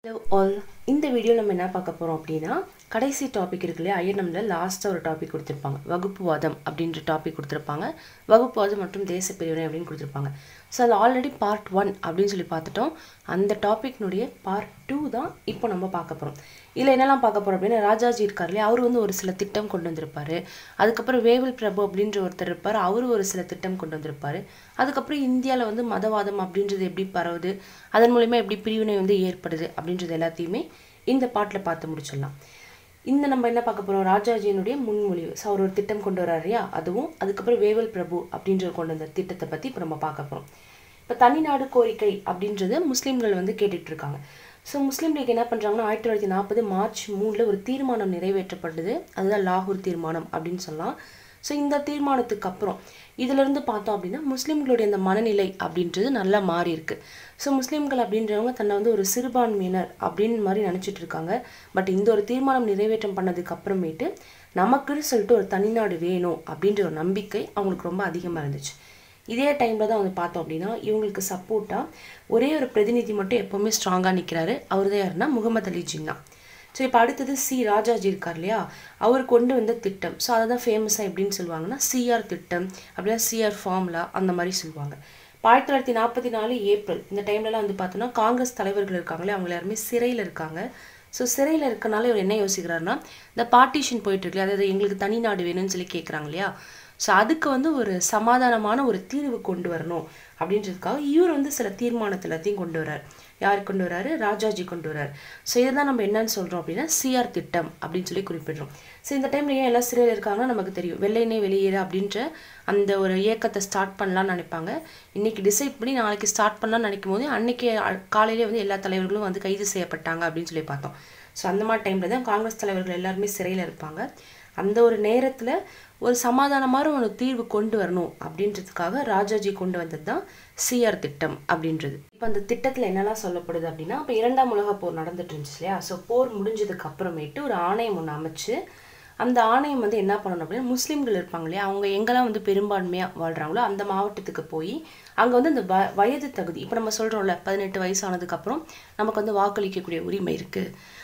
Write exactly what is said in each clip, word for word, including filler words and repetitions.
Hello all. இந்த video நம்ம என்ன பார்க்க போறோம் அப்படினா கடைசி டாபிக் இருக்குல ஐஎன்எம்ல லாஸ்டா ஒரு டாபிக் கொடுத்திருப்பாங்க வகுப்புவாதம் அப்படிங்கற டாபிக் கொடுத்திருப்பாங்க வகுப்புவாதம் மற்றும் தேச பிரிவினை அப்படினு கொடுத்திருப்பாங்க சோ அது ஆல்ரெடி பார்ட் one அப்படினு சொல்லி பார்த்துட்டோம் அந்த டாபிக்னுடைய பார்ட் two தான் இப்போ நம்ம பார்க்க போறோம் இல்ல என்னலாம் பார்க்க போறோம் அப்படினா ராஜாஜி இருக்கார்ல அவர் வந்து ஒரு சில திட்டம் கொண்டு வந்திருப்பாரு அதுக்கு அப்புறம் வேவல் பிரபு அப்படிங்கற ஒருத்தர் இருப்பார் அவர் ஒரு சில திட்டம் கொண்டு வந்திருப்பாரு அதுக்கு அப்புறம் இந்தியால வந்து மதவாதம் அப்படின்றது எப்படி பரவுது அதன் மூலமா எப்படி பிரிவினை வந்து ஏற்படுது அப்படின்றது எல்லாத்தையுமே இந்த பாட்ல பார்த்து முடிச்சிடலாம் இந்த நம்ம என்ன பார்க்க போறோம் ராஜாஜியினுடைய முன்மொழிவு சோ அவர் ஒரு திட்டம் கொண்டு வராரியா அதுவும் அதுக்கு அப்புறம் வேவல் பிரபு அப்படிங்கற கொண்டு வந்த திட்டத்தை பத்தி இப்ப நம்ம பார்க்க போறோம் இப்ப தனிநாடு கோரிக்கை அப்படின்றது முஸ்லிம்கள் வந்து கேட்டிட்டு இருக்காங்க சோ முஸ்லிம் லீக் என்ன பண்றாங்கன்னா ஆயிரத்து தொள்ளாயிரத்து நாற்பது மார்ச் மூணுல ஒரு தீர்மானம் நிறைவேற்றப்பட்டது அதுதான் லாகூர் தீர்மானம் அப்படினு சொல்லலாம் சோ இந்த தீர்மானத்துக்கு அப்புறம் இதில இருந்து பார்த்தோம் அப்படினா முஸ்லிம்களுடைய அந்த மனநிலை அப்படின்றது நல்லா மாறி இருக்கு சோ முஸ்லிம்கள் அப்படின்றவங்க தன்னை வந்து ஒரு சிறுபான்மையினர் அப்படின மாதிரி நினைச்சிட்டு இருக்காங்க பட் இந்த ஒரு தீர்மானம் நிறைவேற்றம் பண்ணதுக்கு அப்புறமேட்டு நமக்குன்னு சொல்லிட்டு ஒரு தனிநாடு வேணும் அப்படின்ற ஒரு நம்பிக்கை அவங்களுக்கு ரொம்ப அதிகமா இருந்துச்சு இதே டைம்ல தான் வந்து பார்த்தோம் அப்படினா இவங்களுக்கு சப்போர்ட்டா ஒரே ஒரு பிரதிநிதி மட்டும் எப்பவுமே ஸ்ட்ராங்கா நிக்கறாரு அவர்தான் யாருன்னா முகமது அலி ஜின்னா சோ இப்போ அடுத்து சி ராஜாஜி இருக்கார் இல்லையா அவர் கொண்டு வந்த திட்டம் சோ அதான் ஃபேமஸா எப்படின்னு சொல்வாங்கன்னா சிஆர் திட்டம் அப்படியே சிஆர் ஃபார்முலா அந்த மாதிரி சொல்வாங்க ஆயிரத்து தொள்ளாயிரத்து நாற்பத்தி நாலு ஏப்ரல் இந்த டைம்லலாம் வந்து பார்த்தோம்னா காங்கிரஸ் தலைவர்கள் இருக்காங்களே அவங்க எல்லாரும் சிறையில இருக்காங்க சோ சிறையில இருக்கனால இவர் என்ன யோசிக்கிறாருன்னா இந்த பார்ட்டிஷன் போயிட்டு இருக்கு அதாவது எங்களுக்கு தனி நாடு வேணும்னு சொல்லி கேக்குறாங்க இல்லையா சோ அதுக்கு வந்து ஒரு சமாதானமான ஒரு தீர்வு கொண்டு வரணும் அப்படின்றதுக்காக இவர் வந்து சில தீர்மானத்தை எல்லாத்தையும் கொண்டு வரார் யார் கொண்டு வராரு ராஜாஜி கொண்டு வரார் சோ இததான் நம்ம என்னன்னு சொல்றோம் அப்படினா சிஆர் திட்டம் அப்படினு சொல்லி குறிப்பிடுறோம் சோ இந்த டைம்ல ஏன் எல்லாம் சிறையில இருக்காங்கன்னா நமக்கு தெரியும் வெள்ளையனே வெளியேறு அப்படின்ற அந்த ஒரு இயக்கத்தை ஸ்டார்ட் பண்ணலாம்னு நினைப்பாங்க இன்னைக்கு டிசைட் பண்ணி நாளைக்கு ஸ்டார்ட் பண்ணலாம்னு நினைக்கும்போது அன்னைக்கு காலையிலே வந்து எல்லா தலைவர்களும் வந்து கைது செய்யப்பட்டாங்க அப்படினு சொல்லி பார்த்தோம் சோ அந்த மாதிரி டைம்ல தான் காங்கிரஸ் தலைவர்கள் எல்லாரும் சிறையில இருப்பாங்க அந்த ஒரு நேரத்துல ஒரு சமாதானமான ஒரு தீர்வு கொண்டு வரணும் அப்படின்றதுக்காக ராஜாஜி கொண்டு வந்ததுதான் சிஆர் திட்டம் அப்படின்றது இப்போ அந்த திட்டத்துல என்னலாம் சொல்லப்படுது அப்படினா அப்ப இரண்டாம் உலக போர் நடந்துட்டு இருந்துச்சு இல்லையா சோ போர் முடிஞ்சதுக்கு அப்புறமேட்டு ஒரு ஆணையம் ஒன்று அமைச்சு அந்த ஆணையம் வந்து என்ன பண்ணணும் அப்படினா முஸ்லிம்கள் இருப்பாங்க இல்லையா அவங்க எங்கெல்லாம் வந்து பெரும்பான்மையா வாழ்றாங்களோ அந்த மாவட்டத்துக்கு போய் அங்க வந்து அந்த வயது தகுதி இப்போ நம்ம சொல்றோம்ல பதினெட்டு வயசு ஆனதுக்கு அப்புறம் நமக்கு வந்து வாக்களிக்கக்கூடிய உரிமை இருக்கு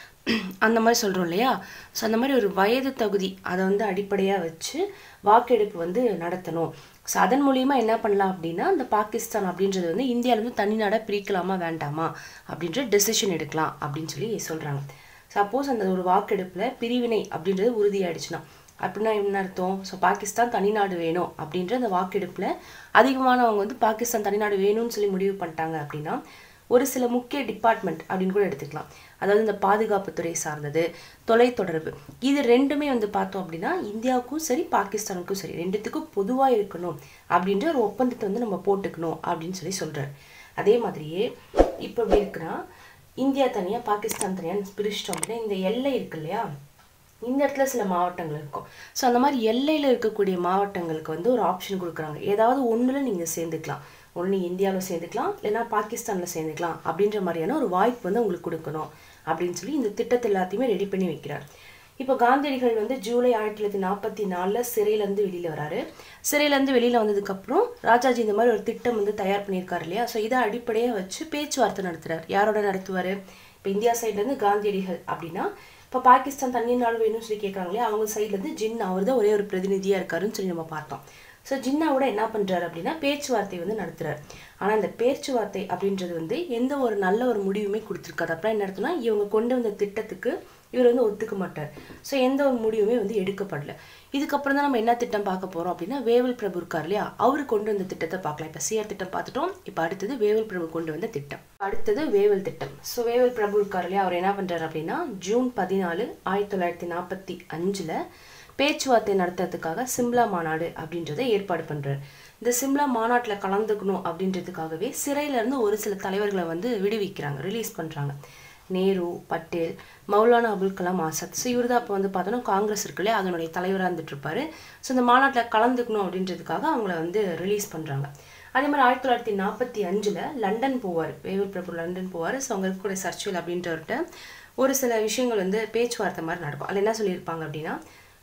அந்த மாதிரி சொல்றோம் இல்லையா சோ அந்த மாதிரி ஒரு வயது தகுதி அத வந்து அடிப்படையா வச்சு வாக்கெடுப்பு வந்து நடத்தணும் சோ அதன் மூலமா என்ன பண்ணலாம் அப்படினா அந்த பாகிஸ்தான் அப்படின்றது வந்து இந்தியால இருந்து தனிநாடா பிரிக்கலாமா வேண்டாமா அப்படின்ற டிசிஷன் எடுக்கலாம் அப்படினு சொல்லி சொல்றாங்க சப்போஸ் அந்த ஒரு வாக்கெடுப்புல பிரிவினை அப்படின்றது உறுதியாயிடுச்சுனா அப்படினா என்ன அர்த்தம் சோ பாகிஸ்தான் தனிநாடு வேணும் அப்படின்ற அந்த வாக்கெடுப்புல அதிகமானவங்க வந்து பாகிஸ்தான் தனிநாடு வேணும்னு சொல்லி முடிவு பண்ணிட்டாங்க அப்படினா ஒரு சில முக்கிய டிபார்ட்மென்ட் அப்படினு கூட எடுத்துக்கலாம் அதாவது இந்த பாதுகாப்பு துறை சார்ந்தது தொலைத்தொடர்பு இது ரெண்டுமே வந்து பார்த்தோம் அப்படினா இந்தியாவுக்கும் சரி பாகிஸ்தானுக்கும் சரி ரெண்டுத்துக்கும் பொதுவா இருக்கணும் அப்படின்ற ஒரு ஒப்பந்தத்தை வந்து நம்ம போட்டுக்கணும் அப்படினு சொல்லி சொல்றாரு அதே மாதிரியே இப்போ எப்படி இருக்குன்னா இந்தியா தனியா பாகிஸ்தான் தனியா பிரிச்சிட்டோம் அப்படினா இந்த எல்லை இருக்கு இல்லையா இந்த இடத்துல சில மாவட்டங்கள் இருக்கும் சோ அந்த மாதிரி எல்லையில இருக்கக்கூடிய மாவட்டங்களுக்கு வந்து ஒரு ஆப்ஷன் கொடுக்கறாங்க ஏதாவது ஒண்ணுல நீங்க சேர்ந்துக்கலாம் ஒண்ணு இந்தியால சேர்ந்துக்கலாம் இல்லனா பாகிஸ்தான்ல சேர்ந்துக்கலாம் அப்படின்ற மாதிரியான ஒரு வாய்ப்பு வந்து உங்களுக்கு கொடுக்கணும் அப்படினு சொல்லி இந்த திட்டத்தை எல்லாத்தையுமே ரெடி பண்ணி வைக்கிறார் இப்போ காந்தியடிகள் வந்து ஜூலை ஆயிரத்து தொள்ளாயிரத்து நாற்பத்தி நாலுல சிறையில இருந்து வெளியில வராரு சிறையில இருந்து வெளியில வந்ததுக்கு அப்புறம் ராஜாஜி இந்த மாதிரி ஒரு திட்டம் வந்து தயார் பண்ணிருக்காரு இல்லையா சோ இத அடிப்படையா வச்சு பேச்சுவார்த்தை நடத்துறாரு யாரோட நடத்துவாரு இப்போ இந்தியா சைடுல இருந்து காந்தியடிகள் அப்படினா இப்ப பாகிஸ்தான் தனி நாடு வேணும்னு சொல்லி கேக்குறாங்களே அவங்க சைடுல இருந்து ஜின்னா அவர்தான் ஒரே ஒரு பிரதிநிதியா இருக்காருன்னு சொல்லி நம்ம பார்த்தோம் சோ ஜின்னாவோட என்ன பண்றாரு அப்படினா பேச்சுவார்த்தை வந்து நடத்துறாரு ஆனா இந்த பேச்சுவார்த்தை அப்படின்றது வந்து எந்த ஒரு நல்ல ஒரு முடிவுமே கொடுத்திருக்காது அப்புறம் என்ன அர்த்தம்னா இவங்க கொண்டு வந்த திட்டத்துக்கு இவர் வந்து ஒத்துக்க மாட்டார் சோ எந்த ஒரு முடிவுமே வந்து எடுக்கப்படல இதுக்கு அப்புறம் தான் நம்ம என்ன திட்டம் பார்க்க போறோம் அப்படினா வேவல் பிரபு இருக்கார் இல்லையா அவர் கொண்டு வந்த திட்டத்தை பார்க்கலாம் இப்ப சிஆர் திட்டம் பார்த்துட்டோம் இப்போ அடுத்தது வேவல் பிரபு கொண்டு வந்த திட்டம் அடுத்தது வேவல் திட்டம் சோ வேவல் பிரபு இருக்கார் இல்லையா அவர் என்ன பண்றாரு அப்படினா ஜூன் பதினாலு ஆயிரத்து தொள்ளாயிரத்து நாற்பத்தி அஞ்சுல பேச்சுவார்த்தை நடத்துறதுக்காக சிம்லா மாநாடு அப்படின்றதை ஏற்பாடு பண்றாரு இந்த சிம்லா மாநாட்டுல கலந்துக்கணும் அப்படின்றதுக்காகவே சிறையில இருந்து ஒரு சில தலைவர்களை வந்து விடுவிக்கிறாங்க ரிலீஸ் பண்றாங்க நேரு பட்டேல் மௌலானா அபுல் கலாம் ஆசாத் சோ இவர்தான் அப்ப வந்து பார்த்தோம்னா காங்கிரஸ் இருக்குல்ல அதனுடைய தலைவரா இருந்துட்டு இருப்பாரு சோ இந்த மாநாட்டுல கலந்துக்கணும் அப்படின்றதுக்காக அவங்கள வந்து ரிலீஸ் பண்றாங்க அதே மாதிரி ஆயிரத்து தொள்ளாயிரத்து நாற்பத்தி அஞ்சுல லண்டன் போவார் வேவல் பிரபு லண்டன் போவார் சோ அங்க இருக்கக்கூடிய சர்ச்சில் அப்படின்றவர்கிட்ட ஒரு சில விஷயங்கள் வந்து பேச்சுவார்த்தை மாதிரி நடக்கும் அதுல என்ன சொல்லியிருப்பாங்க அப்படின்னா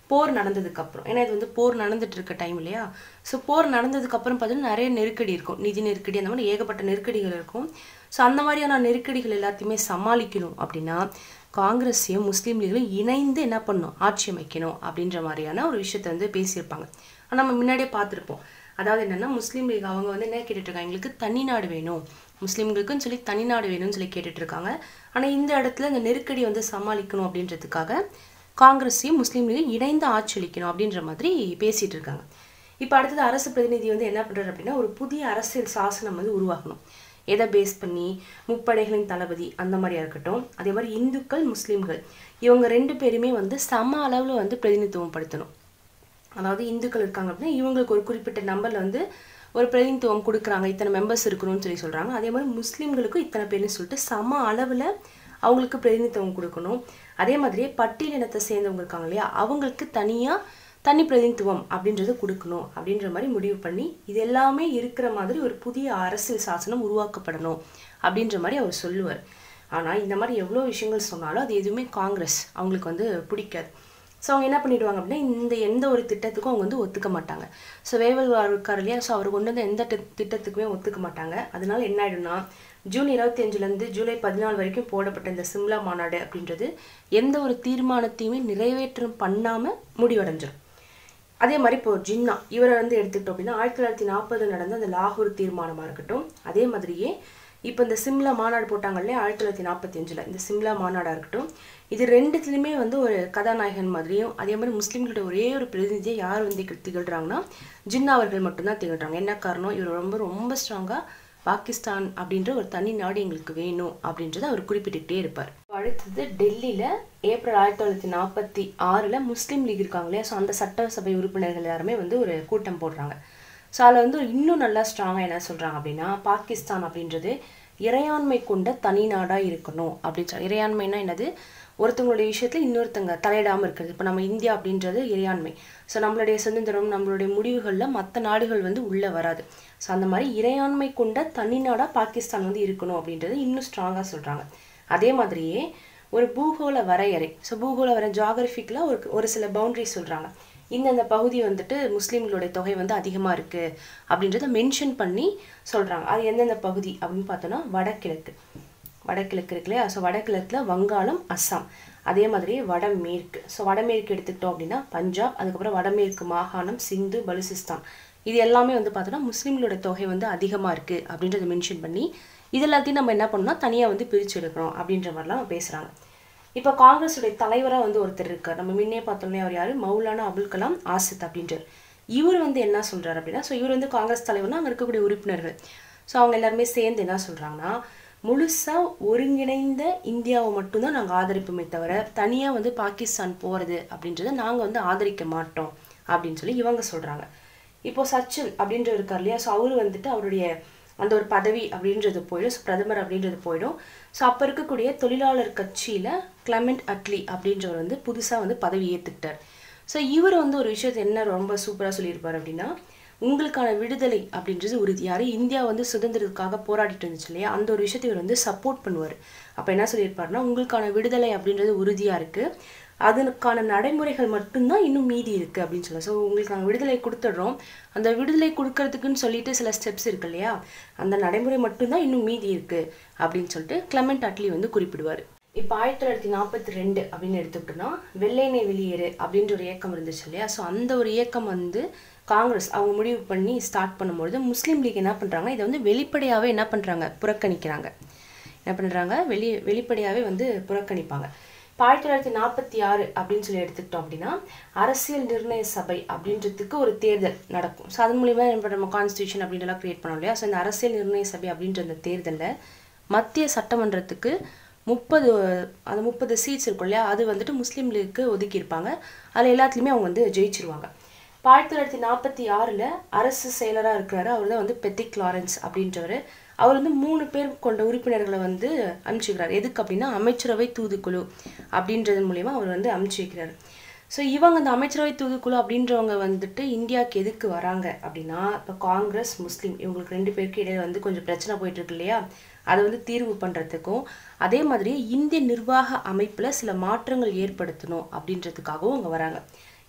போர் நடந்ததுக்கப்புறம், ஏன்னா இது வந்து போர் நடந்துட்டு இருக்க டைம் இல்லையா, ஸோ போர் நடந்ததுக்கப்புறம் பார்த்தீங்கன்னா நிறைய நெருக்கடி இருக்கும், நிதி நெருக்கடி அந்த மாதிரி ஏகப்பட்ட நெருக்கடிகள் இருக்கும். ஸோ அந்த மாதிரியான நெருக்கடிகள் எல்லாத்தையுமே சமாளிக்கணும் அப்படின்னா காங்கிரஸையும் முஸ்லீம் லீக்லையும் இணைந்து என்ன பண்ணணும், ஆட்சி அமைக்கணும் அப்படின்ற மாதிரியான ஒரு விஷயத்த வந்து பேசியிருப்பாங்க. ஆனால் நம்ம முன்னாடியே பார்த்துருப்போம். அதாவது என்னென்னா முஸ்லீம் லீக் அவங்க வந்து என்ன கேட்டுட்ருக்காங்க, எங்களுக்கு தனி நாடு வேணும், முஸ்லீம்களுக்குன்னு சொல்லி தனி நாடு வேணும்னு சொல்லி கேட்டுட்டு இருக்காங்க. ஆனால் இந்த இடத்துல இந்த நெருக்கடி வந்து சமாளிக்கணும் அப்படின்றதுக்காக காங்கிரஸையும் முஸ்லீம் லீகையும் இணைந்து ஆட்சி அளிக்கணும் அப்படின்ற மாதிரி பேசிகிட்டு இருக்காங்க. இப்போ அடுத்தது அரசு பிரதிநிதி வந்து என்ன பண்ணுறாரு அப்படின்னா ஒரு புதிய அரசியல் சாசனம் வந்து உருவாக்கணும். எதை பேஸ் பண்ணி, முப்படைகளின் தளபதி அந்த மாதிரியா இருக்கட்டும், அதே மாதிரி இந்துக்கள் முஸ்லீம்கள் இவங்க ரெண்டு பேருமே வந்து சம அளவில் வந்து பிரதிநிதித்துவம் படுத்தணும். அதாவது இந்துக்கள் இருக்காங்க அப்படின்னா இவங்களுக்கு ஒரு குறிப்பிட்ட நம்பரில் வந்து ஒரு பிரதிநிதித்துவம் கொடுக்குறாங்க, இத்தனை மெம்பர்ஸ் இருக்கணும்னு சொல்லி சொல்கிறாங்க. அதே மாதிரி முஸ்லீம்களுக்கும் இத்தனை பேர்னு சொல்லிட்டு சம அளவில் அவங்களுக்கு பிரதிநிதித்துவம் கொடுக்கணும். அதே மாதிரியே பட்டியலினத்தை சேர்ந்தவங்க இருக்காங்க இல்லையா, அவங்களுக்கு தனியாக தனி பிரதிநிதித்துவம் அப்படின்றது கொடுக்கணும் அப்படின்ற மாதிரி முடிவு பண்ணி இது எல்லாமே இருக்கிற மாதிரி ஒரு புதிய அரசியல் சாசனம் உருவாக்கப்படணும் அப்படின்ற மாதிரி அவர் சொல்லுவார். ஆனால் இந்த மாதிரி எவ்வளோ விஷயங்கள் சொன்னாலும் அது எதுவுமே காங்கிரஸ் அவங்களுக்கு வந்து பிடிக்காது. ஸோ அவங்க என்ன பண்ணிடுவாங்க அப்படின்னா இந்த எந்த ஒரு திட்டத்துக்கும் அவங்க வந்து ஒத்துக்க மாட்டாங்க. ஸோ வேவல் இருக்கார் இல்லையா, ஸோ அவர் கொண்டு வந்து எந்த திட்டத்துக்குமே ஒத்துக்க மாட்டாங்க. அதனால என்ன ஆயிடும்னா ஜூன் இருபத்தி அஞ்சுலேருந்து ஜூலை பதினாலு வரைக்கும் போடப்பட்ட இந்த சிம்லா மாநாடு அப்படின்றது எந்த ஒரு தீர்மானத்தையுமே நிறைவேற்றம் பண்ணாமல் முடிவடைஞ்சிடும். அதே மாதிரி இப்போ ஜின்னா இவரை வந்து எடுத்துக்கிட்டோம் அப்படின்னா ஆயிரத்தி தொள்ளாயிரத்தி நாற்பது நடந்த அந்த லாகூர் தீர்மானமாக இருக்கட்டும், அதே மாதிரியே இப்போ இந்த சிம்லா மாநாடு போட்டாங்க இல்லையா ஆயிரத்தி தொள்ளாயிரத்தி நாற்பத்தி அஞ்சில் இந்த சிம்லா மாநாடாக இருக்கட்டும், இது ரெண்டுத்துலையுமே வந்து ஒரு கதாநாயகன் மாதிரியும் அதே மாதிரி முஸ்லீம்களோட ஒரே ஒரு பிரதிநிதியை யார் வந்து திகழ்கிறாங்கன்னா ஜின்னா அவர்கள் மட்டும்தான் திகழ்கிறாங்க. என்ன காரணம், இவர் ரொம்ப ரொம்ப ஸ்ட்ராங்காக பாகிஸ்தான் அப்படின்ற ஒரு தனி நாடு எங்களுக்கு வேணும் அப்படின்றத அவர் குறிப்பிட்டுக்கிட்டே இருப்பார். அடுத்தது டெல்லியில் ஏப்ரல் ஆயிரத்தி தொள்ளாயிரத்தி நாற்பத்தி ஆறில் முஸ்லீம் லீக் இருக்காங்க இல்லையா, ஸோ அந்த சட்டசபை உறுப்பினர்கள் எல்லாருமே வந்து ஒரு கூட்டம் போடுறாங்க. ஸோ அதில் வந்து இன்னும் நல்லா ஸ்ட்ராங்காக என்ன சொல்கிறாங்க அப்படின்னா பாகிஸ்தான் அப்படின்றது இறையாண்மை கொண்ட தனி நாடாக இருக்கணும் அப்படின்னு சொல்லி. இறையாண்மைனா என்னது, ஒருத்தவங்களுடைய விஷயத்தில் இன்னொருத்தங்க தலையிடாமல் இருக்கிறது. இப்போ நம்ம இந்தியா அப்படின்றது இறையாண்மை. ஸோ நம்மளுடைய சுதந்திரம் நம்மளுடைய முடிவுகளில் மற்ற நாடுகள் வந்து உள்ளே வராது. ஸோ அந்த மாதிரி இறையாண்மை கொண்ட தனி நாடாக பாகிஸ்தான் வந்து இருக்கணும் அப்படின்றது இன்னும் ஸ்ட்ராங்காக சொல்கிறாங்க. அதே மாதிரியே ஒரு பூகோள வரையறை, ஸோ பூகோள வரை ஜாகிரபிக்கில் ஒரு ஒரு சில பவுண்டரி சொல்கிறாங்க. இந்தந்த பகுதி வந்துட்டு முஸ்லீம்களுடைய தொகை வந்து அதிகமாக இருக்குது அப்படின்றத மென்ஷன் பண்ணி சொல்கிறாங்க. அது எந்தெந்த பகுதி அப்படின்னு பார்த்தோன்னா வடகிழக்கு வடகிழக்கு இருக்கு இல்லையா, ஸோ வடகிழக்கில் வங்காளம், அஸ்ஸாம், அதே மாதிரி வடமேற்கு. ஸோ வடமேற்கு எடுத்துக்கிட்டோம் அப்படின்னா பஞ்சாப், அதுக்கப்புறம் வடமேற்கு மாகாணம், சிந்து, பலுசிஸ்தான், இது எல்லாமே வந்து பார்த்தோன்னா முஸ்லீம்களோட தொகை வந்து அதிகமாக இருக்குது அப்படின்றத மென்ஷன் பண்ணி இது எல்லாத்தையும் நம்ம என்ன பண்ணோம்னா தனியாக வந்து பிரித்து எடுக்கிறோம் அப்படின்ற மாதிரிலாம் பேசுகிறாங்க. இப்போ காங்கிரஸுடைய தலைவராக வந்து ஒருத்தர் இருக்கார், நம்ம முன்னே பார்த்தோம்னா அவர் யார், மௌலானா அபுல் கலாம் ஆசித் அப்படின்றார். இவர் வந்து என்ன சொல்கிறார் அப்படின்னா, ஸோ இவர் வந்து காங்கிரஸ் தலைவர்னா அங்கே இருக்கக்கூடிய உறுப்பினர்கள், ஸோ அவங்க எல்லாருமே சேர்ந்து என்ன சொல்கிறாங்கன்னா முழுசாக ஒருங்கிணைந்த இந்தியாவை மட்டும்தான் நாங்கள் ஆதரிப்போமே தவிர தனியாக வந்து பாகிஸ்தான் போகிறது அப்படின்றத நாங்கள் வந்து ஆதரிக்க மாட்டோம் அப்படின்னு சொல்லி இவங்க சொல்கிறாங்க. இப்போ சச்சின் அப்படின்ற இருக்கார் இல்லையா, ஸோ அவர் வந்துட்டு அவருடைய அந்த ஒரு பதவி அப்படின்றது போயிடும், ஸோ பிரதமர் அப்படின்றது போயிடும். ஸோ அப்போ இருக்கக்கூடிய தொழிலாளர் கட்சியில் கிளமெண்ட் அட்லி அப்படின்றவர் வந்து புதுசாக வந்து பதவி ஏற்றுக்கிட்டார். ஸோ இவர் வந்து ஒரு விஷயத்தை என்ன ரொம்ப சூப்பராக சொல்லியிருப்பார் அப்படின்னா, உங்களுக்கான விடுதலை அப்படின்றது உறுதி. யார், இந்தியா வந்து சுதந்திரத்துக்காக போராடிட்டு இருந்துச்சு இல்லையா, அந்த ஒரு விஷயத்தை இவர் வந்து சப்போர்ட் பண்ணுவார். அப்போ என்ன சொல்லியிருப்பாருன்னா, உங்களுக்கான விடுதலை அப்படின்றது உறுதியாக இருக்குது, அதுக்கான நடைமுறைகள் மட்டும்தான் இன்னும் மீதி இருக்குது அப்படின்னு சொல்ல. ஸோ உங்களுக்கு நாங்கள் விடுதலை கொடுத்துட்றோம், அந்த விடுதலை கொடுக்கறதுக்குன்னு சொல்லிட்டு சில ஸ்டெப்ஸ் இருக்கு இல்லையா, அந்த நடைமுறை மட்டும்தான் இன்னும் மீதி இருக்குது அப்படின்னு சொல்லிட்டு கிளமெண்ட் அட்லி வந்து குறிப்பிடுவார். இப்போ ஆயிரத்தி தொள்ளாயிரத்தி நாற்பத்தி ரெண்டு அப்படின்னு எடுத்துக்கிட்டோம்னா வெள்ளையனை வெளியேறு அப்படின்ற ஒரு இயக்கம் இருந்துச்சு இல்லையா, ஸோ அந்த ஒரு இயக்கம் வந்து காங்கிரஸ் அவங்க முடிவு பண்ணி ஸ்டார்ட் பண்ணும்பொழுது முஸ்லீம் லீக் என்ன பண்ணுறாங்க, இதை வந்து வெளிப்படையாகவே என்ன பண்ணுறாங்க, புறக்கணிக்கிறாங்க. என்ன பண்ணுறாங்க, வெளி வெளிப்படையாகவே வந்து புறக்கணிப்பாங்க. இப்போ ஆயிரத்தி தொள்ளாயிரத்தி நாற்பத்தி ஆறு அப்படின்னு சொல்லி எடுத்துக்கிட்டோம் அப்படின்னா அரசியல் நிர்ணய சபை அப்படின்றதுக்கு ஒரு தேர்தல் நடக்கும். ஸோ அதன் மூலிமா நம்ம கான்ஸ்டியூஷன் அப்படின்றலாம் கிரியேட் பண்ணோம் இல்லையா, ஸோ இந்த அரசியல் நிர்ணய சபை அப்படின்ற அந்த தேர்தலில் மத்திய சட்டமன்றத்துக்கு முப்பது அந்த முப்பது சீட்ஸ் இருக்கும் இல்லையா, அது வந்துட்டு முஸ்லீம் லீக்கு ஒதுக்கியிருப்பாங்க. அதில் எல்லாத்துலேயுமே அவங்க வந்து ஜெயிச்சிருவாங்க. இப்போ ஆயிரத்தி தொள்ளாயிரத்தி நாற்பத்தி ஆறில் அரசு செயலராக இருக்கிறாரு, அவர் தான் வந்து பெத்திக் லாரன்ஸ் அப்படின்றவர். அவர் வந்து மூணு பேர் கொண்ட உறுப்பினர்களை வந்து அனுப்பிச்சிக்கிறார். எதுக்கு அப்படின்னா அமைச்சரவை தூதுக்குழு அப்படின்றது மூலிமா அவர் வந்து அனுப்பிச்சி வைக்கிறார். ஸோ இவங்க அந்த அமைச்சரவை தூதுக்குழு அப்படின்றவங்க வந்துட்டு இந்தியாவுக்கு எதுக்கு வராங்க அப்படின்னா, இப்போ காங்கிரஸ் முஸ்லீம் இவங்களுக்கு ரெண்டு பேருக்கு இடையில வந்து கொஞ்சம் பிரச்சனை போயிட்டு இருக்கு இல்லையா, அதை வந்து தீர்வு பண்ணுறதுக்கும் அதே மாதிரி இந்திய நிர்வாக அமைப்பில் சில மாற்றங்கள் ஏற்படுத்தணும் அப்படின்றதுக்காகவும் அவங்க வராங்க.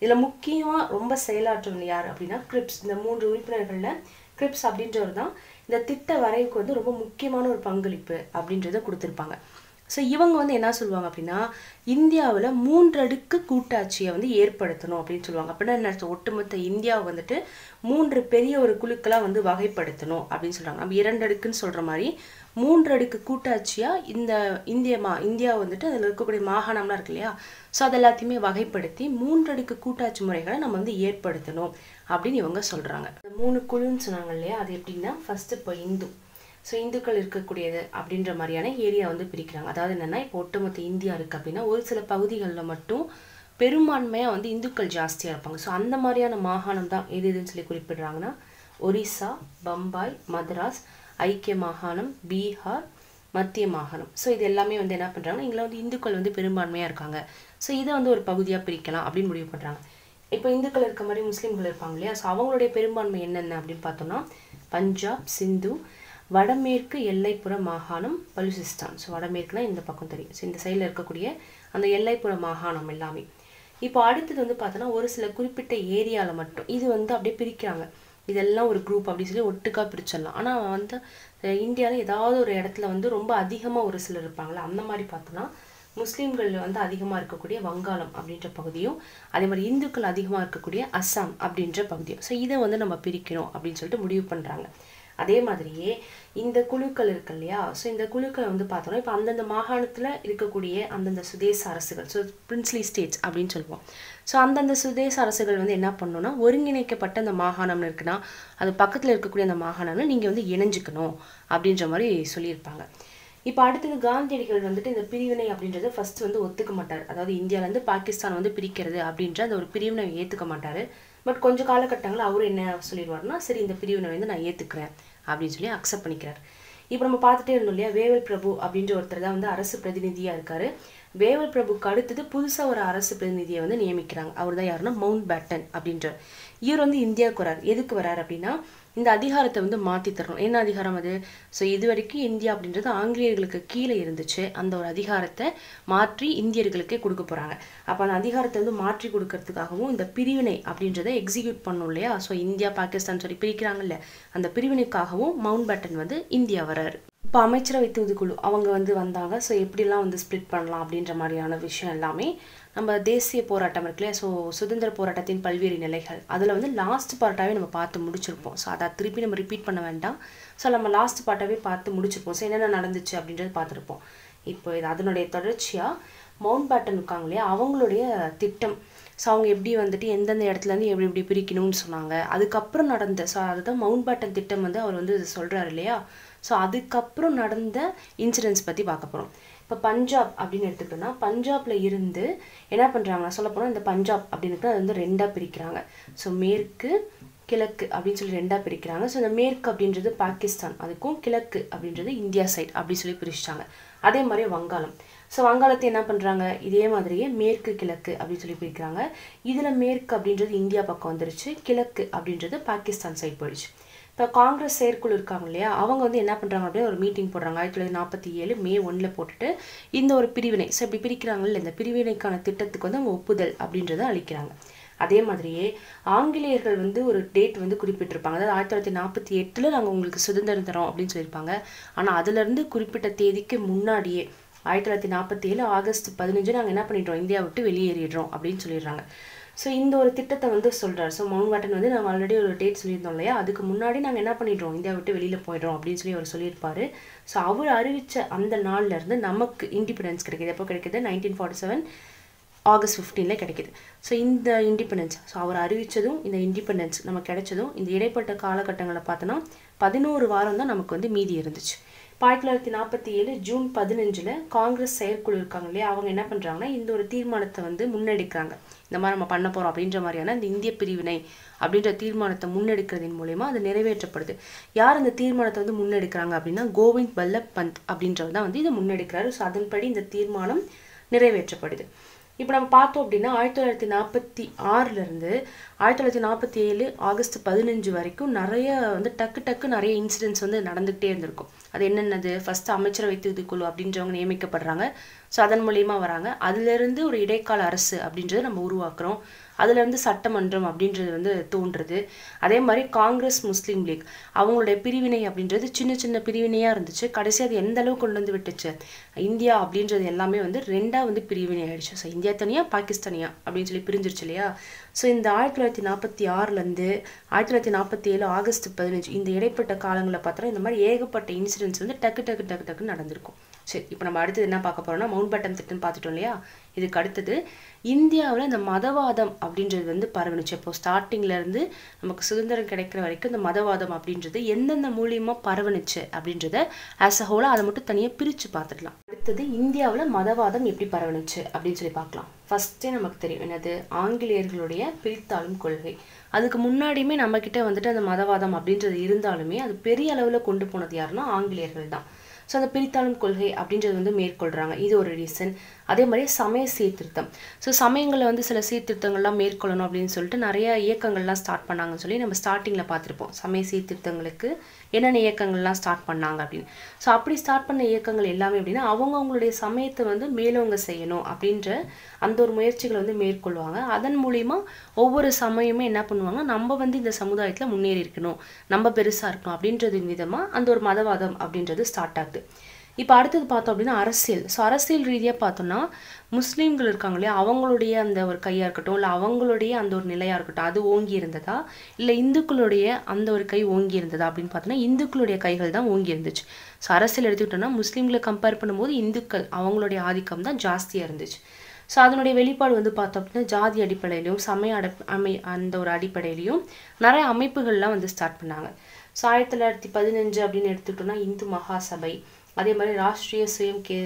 இதில் முக்கியமாக ரொம்ப செயலாற்றவங்க யார் அப்படின்னா கிரிப்ஸ். இந்த மூன்று உறுப்பினர்களில் கிரிப்ஸ் அப்படின்றவர் தான் இந்த திட்ட வரைவுக்கு வந்து ரொம்ப முக்கியமான ஒரு பங்களிப்பு அப்படின்றத கொடுத்துருப்பாங்க. ஸோ இவங்க வந்து என்ன சொல்லுவாங்க அப்படின்னா இந்தியாவில் மூன்றடுக்கு கூட்டாட்சியை வந்து ஏற்படுத்தணும் அப்படின்னு சொல்லுவாங்க. அப்படின்னா என்ன அர்த்தம்? ஒட்டுமொத்த இந்தியாவை வந்துட்டு மூன்று பெரிய ஒரு குழுக்களாக வந்து வகைப்படுத்தணும் அப்படின்னு சொல்கிறாங்க. நம்ம இரண்டு அடுக்குன்னு சொல்கிற மாதிரி மூன்று அடுக்கு கூட்டாட்சியாக இந்த இந்திய மா இந்தியா வந்துட்டு அதில் இருக்கக்கூடிய மாகாணம்லாம் இருக்கு இல்லையா, ஸோ அது எல்லாத்தையுமே வகைப்படுத்தி மூன்று அடுக்கு கூட்டாட்சி முறைகளை நம்ம வந்து ஏற்படுத்தணும் அப்படின்னு இவங்க சொல்கிறாங்க. மூணு குழுன்னு சொன்னாங்க இல்லையா, அது எப்படின்னா ஃபஸ்ட்டு இப்போ இந்து, ஸோ இந்துக்கள் இருக்கக்கூடியது அப்படின்ற மாதிரியான ஏரியா வந்து பிரிக்கிறாங்க. அதாவது என்னென்னா இப்போ ஒட்டுமொத்த இந்தியா இருக்குது அப்படின்னா ஒரு சில பகுதிகளில் மட்டும் பெரும்பான்மையாக வந்து இந்துக்கள் ஜாஸ்தியாக இருப்பாங்க. ஸோ அந்த மாதிரியான மாகாணம் தான் எது எதுன்னு சொல்லி குறிப்பிடுறாங்கன்னா ஒரிசா, பம்பாய், மദ്രാஸ், ஐக்கிய மாகாணம், பீகார், மத்திய மாகாணம். ஸோ இது எல்லாமே வந்து என்ன பண்ணுறாங்கன்னா இதில் வந்து இந்துக்கள் வந்து பெரும்பான்மையாக இருக்காங்க. ஸோ இதை வந்து ஒரு பகுதியாக பிரிக்கலாம் அப்படின்னு முடிவு பண்ணுறாங்க. இப்போ இந்துக்கள் இருக்க மாதிரி முஸ்லீம்கள் இருப்பாங்க இல்லையா, ஸோ அவங்களுடைய பெரும்பான்மை என்னென்ன அப்படின்னு பார்த்தோம்னா பஞ்சாப், சிந்து, வடமேற்கு எல்லைப்புற மாகாணம், பலுசிஸ்தான். ஸோ வடமேற்குனா இந்த பக்கம் தெரியும். ஸோ இந்த சைடில் இருக்கக்கூடிய அந்த எல்லைப்புற மாகாணம் எல்லாமே. இப்போ அடுத்தது வந்து பார்த்தோன்னா ஒரு சில குறிப்பிட்ட ஏரியாவில் மட்டும் இது வந்து அப்படியே பிரிக்கிறாங்க. இதெல்லாம் ஒரு குரூப் அப்படி சொல்லி ஒட்டுக்காக பிரிச்சிடலாம். ஆனால் வந்து இந்தியாவில் ஏதாவது ஒரு இடத்துல வந்து ரொம்ப அதிகமாக ஒரு சிலர் இருப்பாங்களே, அந்த மாதிரி பார்த்தோன்னா முஸ்லீம்கள் வந்து அதிகமாக இருக்கக்கூடிய வங்காளம் அப்படின்ற பகுதியும், அதே மாதிரி இந்துக்கள் அதிகமாக இருக்கக்கூடிய அஸ்ஸாம் அப்படின்ற பகுதியும். ஸோ இதை வந்து நம்ம பிரிக்கணும் அப்படின்னு சொல்லிட்டு முடிவு பண்ணுறாங்க. அதே மாதிரியே இந்த குழுக்கள் இருக்கு இல்லையா, ஸோ இந்த குழுக்களை வந்து பார்த்தோன்னா இப்போ அந்தந்த மாகாணத்தில் இருக்கக்கூடிய அந்தந்த சுதேச அரசுகள், ஸோ பிரின்ஸ்லி ஸ்டேட்ஸ் அப்படின்னு சொல்லுவோம். ஸோ அந்தந்த சுதேச அரசுகள் வந்து என்ன பண்ணணும்னா ஒருங்கிணைக்கப்பட்ட அந்த மாகாணம்னு இருக்குன்னா அது பக்கத்தில் இருக்கக்கூடிய அந்த மாகாணம்னு நீங்கள் வந்து இணைஞ்சிக்கணும் அப்படின்ற மாதிரி சொல்லியிருப்பாங்க. இப்போ அடுத்தது காந்தியடிகள் வந்துட்டு இந்த பிரிவினை அப்படின்றது ஃபர்ஸ்ட் வந்து ஒத்துக்க மாட்டார். அதாவது இந்தியாவிலேருந்து பாகிஸ்தான் வந்து பிரிக்கிறது அப்படின்ற அந்த ஒரு பிரிவினை ஏற்றுக்க மாட்டார். பட் கொஞ்சம் காலகட்டங்களில் அவரும் என்ன சொல்லிடுவார்னா சரி இந்த பிரிவினை வந்து நான் ஏற்றுக்கிறேன் அப்படின்னு சொல்லி அக்செப்ட் பண்ணிக்கிறார். இப்போ நம்ம பார்த்துட்டே இருந்தோம் இல்லையா, வேவல் பிரபு அப்படின்ற ஒருத்தர் தான் வந்து அரசு பிரதிநிதியாக இருக்காரு. வேவல் பிரபுக்கு அடுத்தது புதுசாக ஒரு அரசு பிரதிநிதியை வந்து நியமிக்கிறாங்க. அவர் தான் யாருன்னா மவுண்ட் பேட்டன் அப்படின்ற. இவர் வந்து இந்தியாவுக்கு வரார். எதுக்கு வரார் அப்படின்னா இந்த அதிகாரத்தை வந்து மாற்றி தரணும். என்ன அதிகாரம் அது? ஸோ இது வரைக்கும் இந்தியா அப்படின்றது ஆங்கிலேயர்களுக்கு கீழே இருந்துச்சு. அந்த ஒரு அதிகாரத்தை மாற்றி இந்தியர்களுக்கே கொடுக்க போகிறாங்க. அப்போ அந்த அதிகாரத்தை வந்து மாற்றி கொடுக்கறதுக்காகவும் இந்த பிரிவினை அப்படின்றத எக்ஸிக்யூட் பண்ணும் இல்லையா, ஸோ இந்தியா பாகிஸ்தான் சொல்லி பிரிக்கிறாங்கல்ல, அந்த பிரிவினைக்காகவும் மவுண்ட் பேட்டன் வந்து இந்தியா வராரு. இப்போ அமைச்சரவை தூதுக்குழு அவங்க வந்து வந்தாங்க. ஸோ எப்படிலாம் வந்து ஸ்ப்ளிட் பண்ணலாம் அப்படின்ற மாதிரியான விஷயம் எல்லாமே நம்ம தேசிய போராட்டம் இருக்குல்லையா, ஸோ சுதந்திர போராட்டத்தின் பல்வேறு நிலைகள் அதில் வந்து லாஸ்ட் பார்ட்டாகவே நம்ம பார்த்து முடிச்சிருப்போம். ஸோ அதை திருப்பி நம்ம ரிப்பீட் பண்ண வேண்டாம். ஸோ நம்ம லாஸ்ட் பார்ட்டாகவே பார்த்து முடிச்சிருப்போம். ஸோ என்னென்ன நடந்துச்சு அப்படின்றது பார்த்துருப்போம். இப்போ இது அதனுடைய தொடர்ச்சியாக மவுண்ட் பேட்டன் இருக்காங்க இல்லையா, அவங்களுடைய திட்டம். ஸோ அவங்க எப்படி வந்துட்டு எந்தெந்த இடத்துலேருந்து எப்படி எப்படி பிரிக்கணும்னு சொன்னாங்க. அதுக்கப்புறம் நடந்த ஸோ அதுதான் மவுண்ட் பேட்டன் திட்டம் வந்து அவர் வந்து சொல்கிறார் இல்லையா. ஸோ அதுக்கப்புறம் நடந்த இன்சிடென்ட்ஸ் பற்றி பார்க்க போகிறோம். இப்போ பஞ்சாப் அப்படின்னு எடுத்துக்கிட்டோம்னா பஞ்சாப்ல இருந்து என்ன பண்ணுறாங்கன்னா சொல்ல போனால் இந்த பஞ்சாப் அப்படின்னு அது வந்து ரெண்டாக பிரிக்கிறாங்க. ஸோ மேற்கு கிழக்கு அப்படின்னு சொல்லி ரெண்டாக பிரிக்கிறாங்க. ஸோ இந்த மேற்கு அப்படின்றது பாகிஸ்தான், அதுக்கும் கிழக்கு அப்படின்றது இந்தியா சைட் அப்படி சொல்லி பிரிச்சிட்டாங்க. அதே மாதிரி வங்காளம். ஸோ வங்காளத்தை என்ன பண்ணுறாங்க இதே மாதிரியே மேற்கு கிழக்கு அப்படின்னு சொல்லி பிரிக்கிறாங்க. இதில் மேற்கு அப்படின்றது இந்தியா பக்கம் வந்துருச்சு, கிழக்கு அப்படின்றது பாகிஸ்தான் சைட் போயிடுச்சு. இப்போ காங்கிரஸ் செயற்குழு இருக்காங்க இல்லையா, அவங்க வந்து என்ன பண்ணுறாங்க அப்படின்னா ஒரு மீட்டிங் போடுறாங்க ஆயிரத்தி தொள்ளாயிரத்தி நாற்பத்தி ஏழு மே ஒன்றில் போட்டுட்டு இந்த ஒரு பிரிவினை ஸோ இப்படி பிரிக்கிறாங்கல்ல, இந்த பிரிவினைக்கான திட்டத்துக்கு வந்து அவங்க ஒப்புதல் அப்படின்றத அளிக்கிறாங்க. அதே மாதிரியே ஆங்கிலேயர்கள் வந்து ஒரு டேட் வந்து குறிப்பிட்டிருப்பாங்க. அதாவது ஆயிரத்தி தொள்ளாயிரத்தி நாற்பத்தி எட்டில் நாங்கள் உங்களுக்கு சுதந்திரம் தரோம் அப்படின்னு சொல்லியிருப்பாங்க. ஆனால் அதுலேருந்து குறிப்பிட்ட தேதிக்கு முன்னாடியே ஆயிரத்தி தொள்ளாயிரத்தி நாற்பத்தி ஏழு ஆகஸ்ட் பதினஞ்சு நாங்கள் என்ன பண்ணிடுறோம் இந்தியா விட்டு வெளியேறிடுறோம் அப்படின்னு சொல்லிடுறாங்க. ஸோ இந்த ஒரு திட்டத்தை வந்து சொல்கிறார். ஸோ மவுண்ட் பேட்டன் வந்து நாங்கள் ஆல்ரெடி ஒரு டேட் சொல்லியிருந்தோம் இல்லையா, அதுக்கு முன்னாடி நாங்கள் என்ன பண்ணிடுறோம் இந்தியா விட்டு வெளியில் போயிடுறோம் அப்படின்னு சொல்லி அவர் சொல்லியிருப்பார். ஸோ அவர் அறிவித்த அந்த நாள்லேருந்து நமக்கு இண்டிபெண்டன்ஸ் கிடைக்கிது. எப்போ கிடைக்கிது? நைன்டீன் ஃபார்ட்டி செவன் ஆகஸ்ட் ஃபிஃப்டீனில் கிடைக்கிது. ஸோ இந்த இண்டிபெண்டன்ஸ் ஸோ அவர் அறிவித்ததும் இந்த இண்டிபெண்டன்ஸ் நமக்கு கிடைச்சதும் இந்த இடைப்பட்ட காலகட்டங்களை பார்த்தோன்னா பதினோரு வாரம் தான் நமக்கு வந்து மீதி இருந்துச்சு. ஆயிரத்தி தொள்ளாயிரத்தி நாற்பத்தி ஏழு ஜூன் பதினஞ்சில் காங்கிரஸ் செயற்குழு இருக்காங்க இல்லையா, அவங்க என்ன பண்ணுறாங்கன்னா இந்த ஒரு தீர்மானத்தை வந்து முன்னெடுக்கிறாங்க. இந்த மாதிரி நம்ம பண்ண போகிறோம் அப்படின்ற மாதிரியான இந்த இந்திய பிரிவினை அப்படின்ற தீர்மானத்தை முன்னெடுக்கிறதின் மூலயமா அது நிறைவேற்றப்படுது. யார் அந்த தீர்மானத்தை வந்து முன்னெடுக்கிறாங்க அப்படின்னா கோவிந்த் வல்லப் பந்த் அப்படின்றவர் தான் வந்து இதை முன்னெடுக்கிறாரு. ஸோ அதன்படி இந்த தீர்மானம் நிறைவேற்றப்படுது. இப்போ நம்ம பார்த்தோம் அப்படின்னா ஆயிரத்தி தொள்ளாயிரத்தி நாற்பத்தி ஆறுலேருந்து ஆயிரத்தி தொள்ளாயிரத்தி நாற்பத்தி ஏழு ஆகஸ்ட் பதினஞ்சு வரைக்கும் நிறைய வந்து டக்கு டக்கு நிறைய இன்சிடென்ட்ஸ் வந்து நடந்துகிட்டே இருந்திருக்கும். அது என்னென்னது? ஃபர்ஸ்ட் அமைச்சரவை தூதுக்குழு அப்படின்றவங்க நியமிக்கப்படுறாங்க. ஸோ அதன் மூலியமா வராங்க. அதிலிருந்து ஒரு இடைக்கால அரசு அப்படின்றத நம்ம உருவாக்குறோம். அதுலேருந்து சட்டமன்றம் அப்படின்றது வந்து தோன்றுறது. அதே மாதிரி காங்கிரஸ் முஸ்லீம் லீக் அவங்களுடைய பிரிவினை அப்படின்றது சின்ன சின்ன பிரிவினையாக இருந்துச்சு. கடைசி அது எந்த அளவுக்கு கொண்டு வந்து விட்டுச்சு, இந்தியா அப்படின்றது எல்லாமே வந்து ரெண்டாக வந்து பிரிவினை ஆயிடுச்சு. ஸோ இந்தியா தனியாக பாகிஸ்தானியா அப்படின்னு சொல்லி பிரிஞ்சிருச்சு இல்லையா. ஸோ இந்த ஆயிரத்தி தொள்ளாயிரத்தி நாற்பத்தி ஆறுலேருந்து ஆயிரத்தி தொள்ளாயிரத்தி நாற்பத்தி ஏழு ஆகஸ்ட் பதினஞ்சு இந்த இடைப்பட்ட காலங்களில் பார்த்தோன்னா இந்த மாதிரி ஏகப்பட்ட இன்சிடென்ட்ஸ் வந்து டக்கு டக்கு டக்கு டக்குன்னு நடந்திருக்கும். சரி, இப்போ நம்ம அடுத்தது என்ன பார்க்க போறோம்னா மவுண்ட் பேட்டன் திட்டம் பார்த்துட்டோம் இல்லையா. இதுக்கு அடுத்தது இந்தியாவில் இந்த மதவாதம் அப்படின்றது வந்து பரவணுச்சு. இப்போ ஸ்டார்டிங்ல இருந்து நமக்கு சுதந்திரம் கிடைக்கிற வரைக்கும் இந்த மதவாதம் அப்படின்றது எந்தெந்த மூலியமா பரவணுச்சு அப்படின்றத ஆஸ் அ ஹோலா அதை மட்டும் தனியாக பிரித்து பார்த்துக்கலாம். அடுத்தது இந்தியாவில் மதவாதம் எப்படி பரவணுச்சு அப்படின்னு சொல்லி பார்க்கலாம். ஃபர்ஸ்டே நமக்கு தெரியும் என்னது, ஆங்கிலேயர்களுடைய பிரித்தாளும் கொள்கை. அதுக்கு முன்னாடியுமே நம்ம கிட்ட வந்துட்டு அந்த மதவாதம் அப்படின்றது இருந்தாலுமே அது பெரிய அளவில் கொண்டு போனது யாருன்னா ஆங்கிலேயர்கள் தான். ஸோ அந்த பிரித்தாளும் கொள்கை அப்படின்றது வந்து மேற்கொள்கிறாங்க. இது ஒரு ரீசன். அதே மாதிரி சமய சீர்திருத்தம். ஸோ சமயங்களில் வந்து சில சீர்திருத்தங்கள்லாம் மேற்கொள்ளணும் அப்படின்னு சொல்லிட்டு நிறைய இயக்கங்கள்லாம் ஸ்டார்ட் பண்ணாங்கன்னு சொல்லி நம்ம ஸ்டார்டிங்கில் பார்த்துருப்போம். சமய சீர்திருத்தங்களுக்கு என்னென்ன இயக்கங்கள்லாம் ஸ்டார்ட் பண்ணாங்க அப்படின்னு. ஸோ அப்படி ஸ்டார்ட் பண்ண இயக்கங்கள் எல்லாமே அப்படின்னா அவங்க அவங்களுடைய சமயத்தை வந்து மேலோங்க செய்யணும் அப்படின்ற அந்த ஒரு முயற்சிகளை வந்து மேற்கொள்வாங்க. அதன் மூலிமா ஒவ்வொரு சமயமே என்ன பண்ணுவாங்க, நம்ம வந்து இந்த சமுதாயத்தில் முன்னேறி இருக்கணும், நம்ம பெருசாக இருக்கணும் அப்படின்றது விதமாக அந்த ஒரு மதவாதம் அப்படின்றது ஸ்டார்ட் ஆகுது. இப்போ அடுத்தது பார்த்தோம் அப்படின்னா அரசியல். ஸோ அரசியல் ரீதியாக பார்த்தோம்னா முஸ்லீம்கள் இருக்காங்க இல்லையா, அவங்களுடைய அந்த ஒரு கையாக இருக்கட்டும் இல்லை அவங்களுடைய அந்த ஒரு நிலையாக இருக்கட்டும் அது ஓங்கி இருந்ததா, இல்லை இந்துக்களுடைய அந்த ஒரு கை ஓங்கி இருந்ததா அப்படின்னு பார்த்தோன்னா இந்துக்களுடைய கைகள் தான் ஓங்கி இருந்துச்சு. ஸோ அரசியல் எடுத்துக்கிட்டோம்னா முஸ்லீம்களை கம்பேர் பண்ணும்போது இந்துக்கள் அவங்களுடைய ஆதிக்கம் தான் ஜாஸ்தியாக இருந்துச்சு. ஸோ அதனுடைய வெளிப்பாடு வந்து பார்த்தோம் அப்படின்னா ஜாதி அடிப்படையிலையும் சமய அட அமை அந்த ஒரு அடிப்படையிலையும் நிறைய அமைப்புகள்லாம் வந்து ஸ்டார்ட் பண்ணாங்க. ஸோ ஆயிரத்தி தொள்ளாயிரத்தி பதினஞ்சு அப்படின்னு எடுத்துக்கிட்டோம்னா இந்து மகாசபை, அதே மாதிரி ராஷ்ட்ரிய சுயம் கே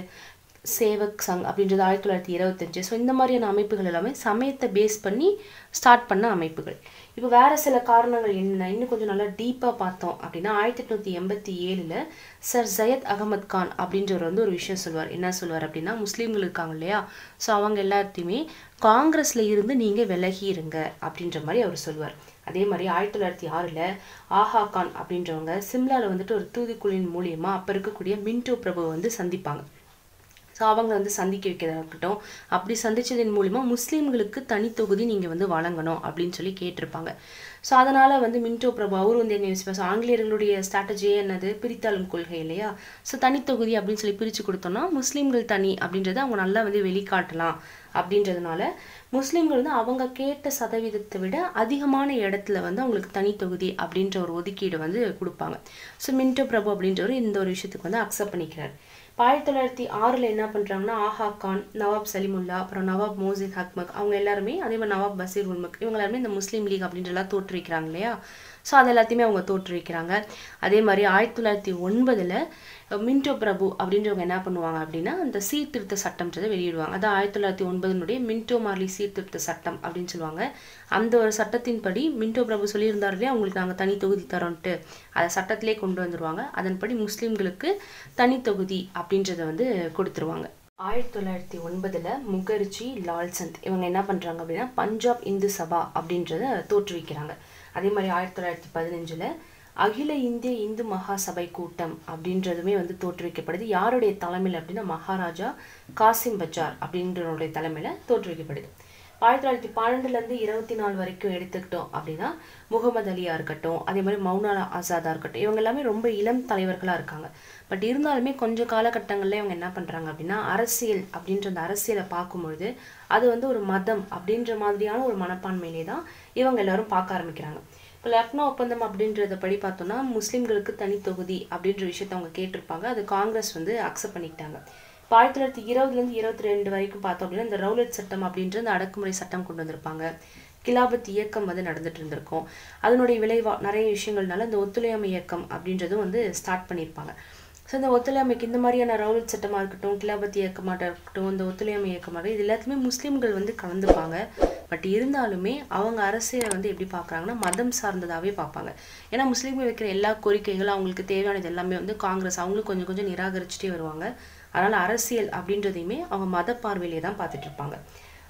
சேவக் சங் அப்படின்றது ஆயிரத்தி தொள்ளாயிரத்தி இருபத்தஞ்சு. ஸோ இந்த மாதிரியான அமைப்புகள் எல்லாமே சமயத்தை பேஸ் பண்ணி ஸ்டார்ட் பண்ண அமைப்புகள். இப்போ வேறு சில காரணங்கள் என்ன இன்னும் கொஞ்சம் நல்லா டீப்பாக பார்த்தோம் அப்படின்னா ஆயிரத்தி எட்நூற்றி எண்பத்தி ஏழில் சர் சையத் அகமது கான் அப்படின்றவர் வந்து ஒரு விஷயம் சொல்லுவார். என்ன சொல்லுவார் அப்படின்னா, முஸ்லீம்கள் இருக்காங்க இல்லையா, ஸோ அவங்க எல்லாத்தையுமே காங்கிரஸில் இருந்து நீங்கள் விலகி இருங்க அப்படின்ற மாதிரி அவர் சொல்லுவார். அதே மாதிரி ஆயிரத்தி தொள்ளாயிரத்தி ஆறில் ஆஹா கான் அப்படின்றவங்க சிம்லாவில் வந்துட்டு ஒரு தூதுக்குழுவின் மூலியமாக அப்போ இருக்கக்கூடிய மின்டோ பிரபுவை வந்து சந்திப்பாங்க. ஸோ அவங்க வந்து சந்திக்க வைக்கிறதா இருக்கட்டும், அப்படி சந்தித்ததன் மூலிமா முஸ்லீம்களுக்கு தனி தொகுதி நீங்கள் வந்து வழங்கணும் அப்படின்னு சொல்லி கேட்டிருப்பாங்க. ஸோ அதனால் வந்து மின்டோ பிரபு அவர் வந்து என்ன யோசிப்பார், ஆங்கிலேயர்களுடைய ஸ்ட்ராட்டஜியே என்னது பிரித்தாளும் கொள்கை இல்லையா. ஸோ தனித்தொகுதி அப்படின்னு சொல்லி பிரித்து கொடுத்தோம்னா முஸ்லீம்கள் தனி அப்படின்றத அவங்க நல்லா வந்து வெளிக்காட்டலாம் அப்படின்றதுனால முஸ்லீம்கள் வந்து அவங்க கேட்ட சதவீதத்தை விட அதிகமான இடத்துல வந்து அவங்களுக்கு தனி தொகுதி அப்படின்ற ஒரு ஒதுக்கீடு வந்து கொடுப்பாங்க. ஸோ மின்டோ பிரபு அப்படின்றவர் இந்த ஒரு விஷயத்துக்கு வந்து அக்செப்ட் பண்ணிக்கிறார். இப்போ ஆயிரத்தி தொள்ளாயிரத்தி ஆறில் என்ன பண்ணுறாங்கன்னா ஆஹா கான், நவாப் சலிமுல்லா, அப்புறம் நவாப் மோசின் ஹக்மக் அவங்க எல்லாருமே, அதே மாதிரி நவாப் பசீர் உல்மக் இவங்க எல்லாருமே இந்த முஸ்லீம் லீக் அப்படின்றலாம் தோற்றுவிக்கிறாங்க இல்லையா. ஸோ அது எல்லாத்தையுமே அவங்க தோற்றுவிக்கிறாங்க. அதே மாதிரி ஆயிரத்தி தொள்ளாயிரத்தி ஒன்பதில் மின்டோ பிரபு அப்படின்றவங்க என்ன பண்ணுவாங்க அப்படின்னா அந்த சீர்திருத்த சட்டம்ன்றதை வெளியிடுவாங்க. அதான் ஆயிரத்தி தொள்ளாயிரத்தி ஒன்பதுனுடைய மின்டோ மார்லி சீர்திருத்த சட்டம் அப்படின்னு சொல்லுவாங்க. அந்த ஒரு சட்டத்தின்படி மின்டோ பிரபு சொல்லியிருந்தார் இல்லையா, அவங்களுக்கு நாங்கள் தனி தொகுதி தரோன்ட்டு, அதை சட்டத்திலே கொண்டு வந்துடுவாங்க. அதன்படி முஸ்லீம்களுக்கு தனி தொகுதி அப்படின்றத வந்து கொடுத்துருவாங்க. ஆயிரத்தி தொள்ளாயிரத்தி ஒன்பதுல முகர்ஜி, லால்சந்த் இவங்க என்ன பண்றாங்க அப்படின்னா பஞ்சாப் இந்து சபா அப்படின்றத தோற்றுவிக்கிறாங்க. அதே மாதிரி ஆயிரத்தி தொள்ளாயிரத்தி பதினஞ்சுல அகில இந்திய இந்து மகாசபை கூட்டம் அப்படின்றதுமே வந்து தோற்றுவிக்கப்படுது. யாருடைய தலைமையில் அப்படின்னா மகாராஜா காசிம் பஜார் அப்படின்றவருடைய தலைமையில தோற்றுவிக்கப்படுது. ஆயிரத்தி தொள்ளாயிரத்தி பன்னெண்டுலேருந்து இருபத்தி நாலு வரைக்கும் எடுத்துக்கிட்டோம் அப்படின்னா முகமது அலியா இருக்கட்டும், அதே மாதிரி மௌலானா ஆசாதா இருக்கட்டும், இவங்க எல்லாமே ரொம்ப இளம் தலைவர்களாக இருக்காங்க. பட் இருந்தாலுமே கொஞ்சம் காலகட்டங்களில் இவங்க என்ன பண்ணுறாங்க அப்படின்னா அரசியல் அப்படின்ற அந்த அரசியலை பார்க்கும்பொழுது அது வந்து ஒரு மதம் அப்படின்ற மாதிரியான ஒரு மனப்பான்மையிலே தான் இவங்க எல்லாரும் பார்க்க ஆரம்பிக்கிறாங்க. இப்போ லக்னோ ஒப்பந்தம் அப்படின்றத படி பார்த்தோம்னா முஸ்லீம்களுக்கு தனி தொகுதி அப்படின்ற விஷயத்த அவங்க கேட்டிருப்பாங்க. அது காங்கிரஸ் வந்து அக்செப்ட் பண்ணிக்கிட்டாங்க. இப்போ ஆயிரத்தி தொள்ளாயிரத்தி இருபதுலேருந்து இருபத்தி ரெண்டு வரைக்கும் பார்த்தோம் அப்படின்னா இந்த ரவுலட் சட்டம் அப்படின்ற அந்த அடக்குமுறை சட்டம் கொண்டு வந்திருப்பாங்க. கிலாபத் இயக்கம் வந்து நடந்துட்டு இருந்திருக்கும். அதனுடைய விளைவா நிறைய விஷயங்கள்னால இந்த ஒத்துழையாமை இயக்கம் அப்படின்றதும் வந்து ஸ்டார்ட் பண்ணியிருப்பாங்க. ஸோ இந்த ஒத்துழையாமைக்கு இந்த மாதிரியான ரவுலட் சட்டமாக இருக்கட்டும், கிலாபத் இயக்கமாக இருக்கட்டும், இந்த ஒத்துழையாமை இயக்கமாக இது எல்லாத்துமே முஸ்லீம்கள் வந்து கலந்துப்பாங்க. பட் இருந்தாலுமே அவங்க அரசியலை வந்து எப்படி பார்க்குறாங்கன்னா மதம் சார்ந்ததாகவே பார்ப்பாங்க. ஏன்னா முஸ்லீம்கள் வைக்கிற எல்லா கோரிக்கைகளும் அவங்களுக்கு தேவையானது எல்லாமே வந்து காங்கிரஸ் அவங்களும் கொஞ்சம் கொஞ்சம் நிராகரிச்சுட்டே வருவாங்க. அதனால் அரசியல் அப்படின்றதையுமே அவங்க மத பார்வையிலே தான் பார்த்துட்டு இருப்பாங்க.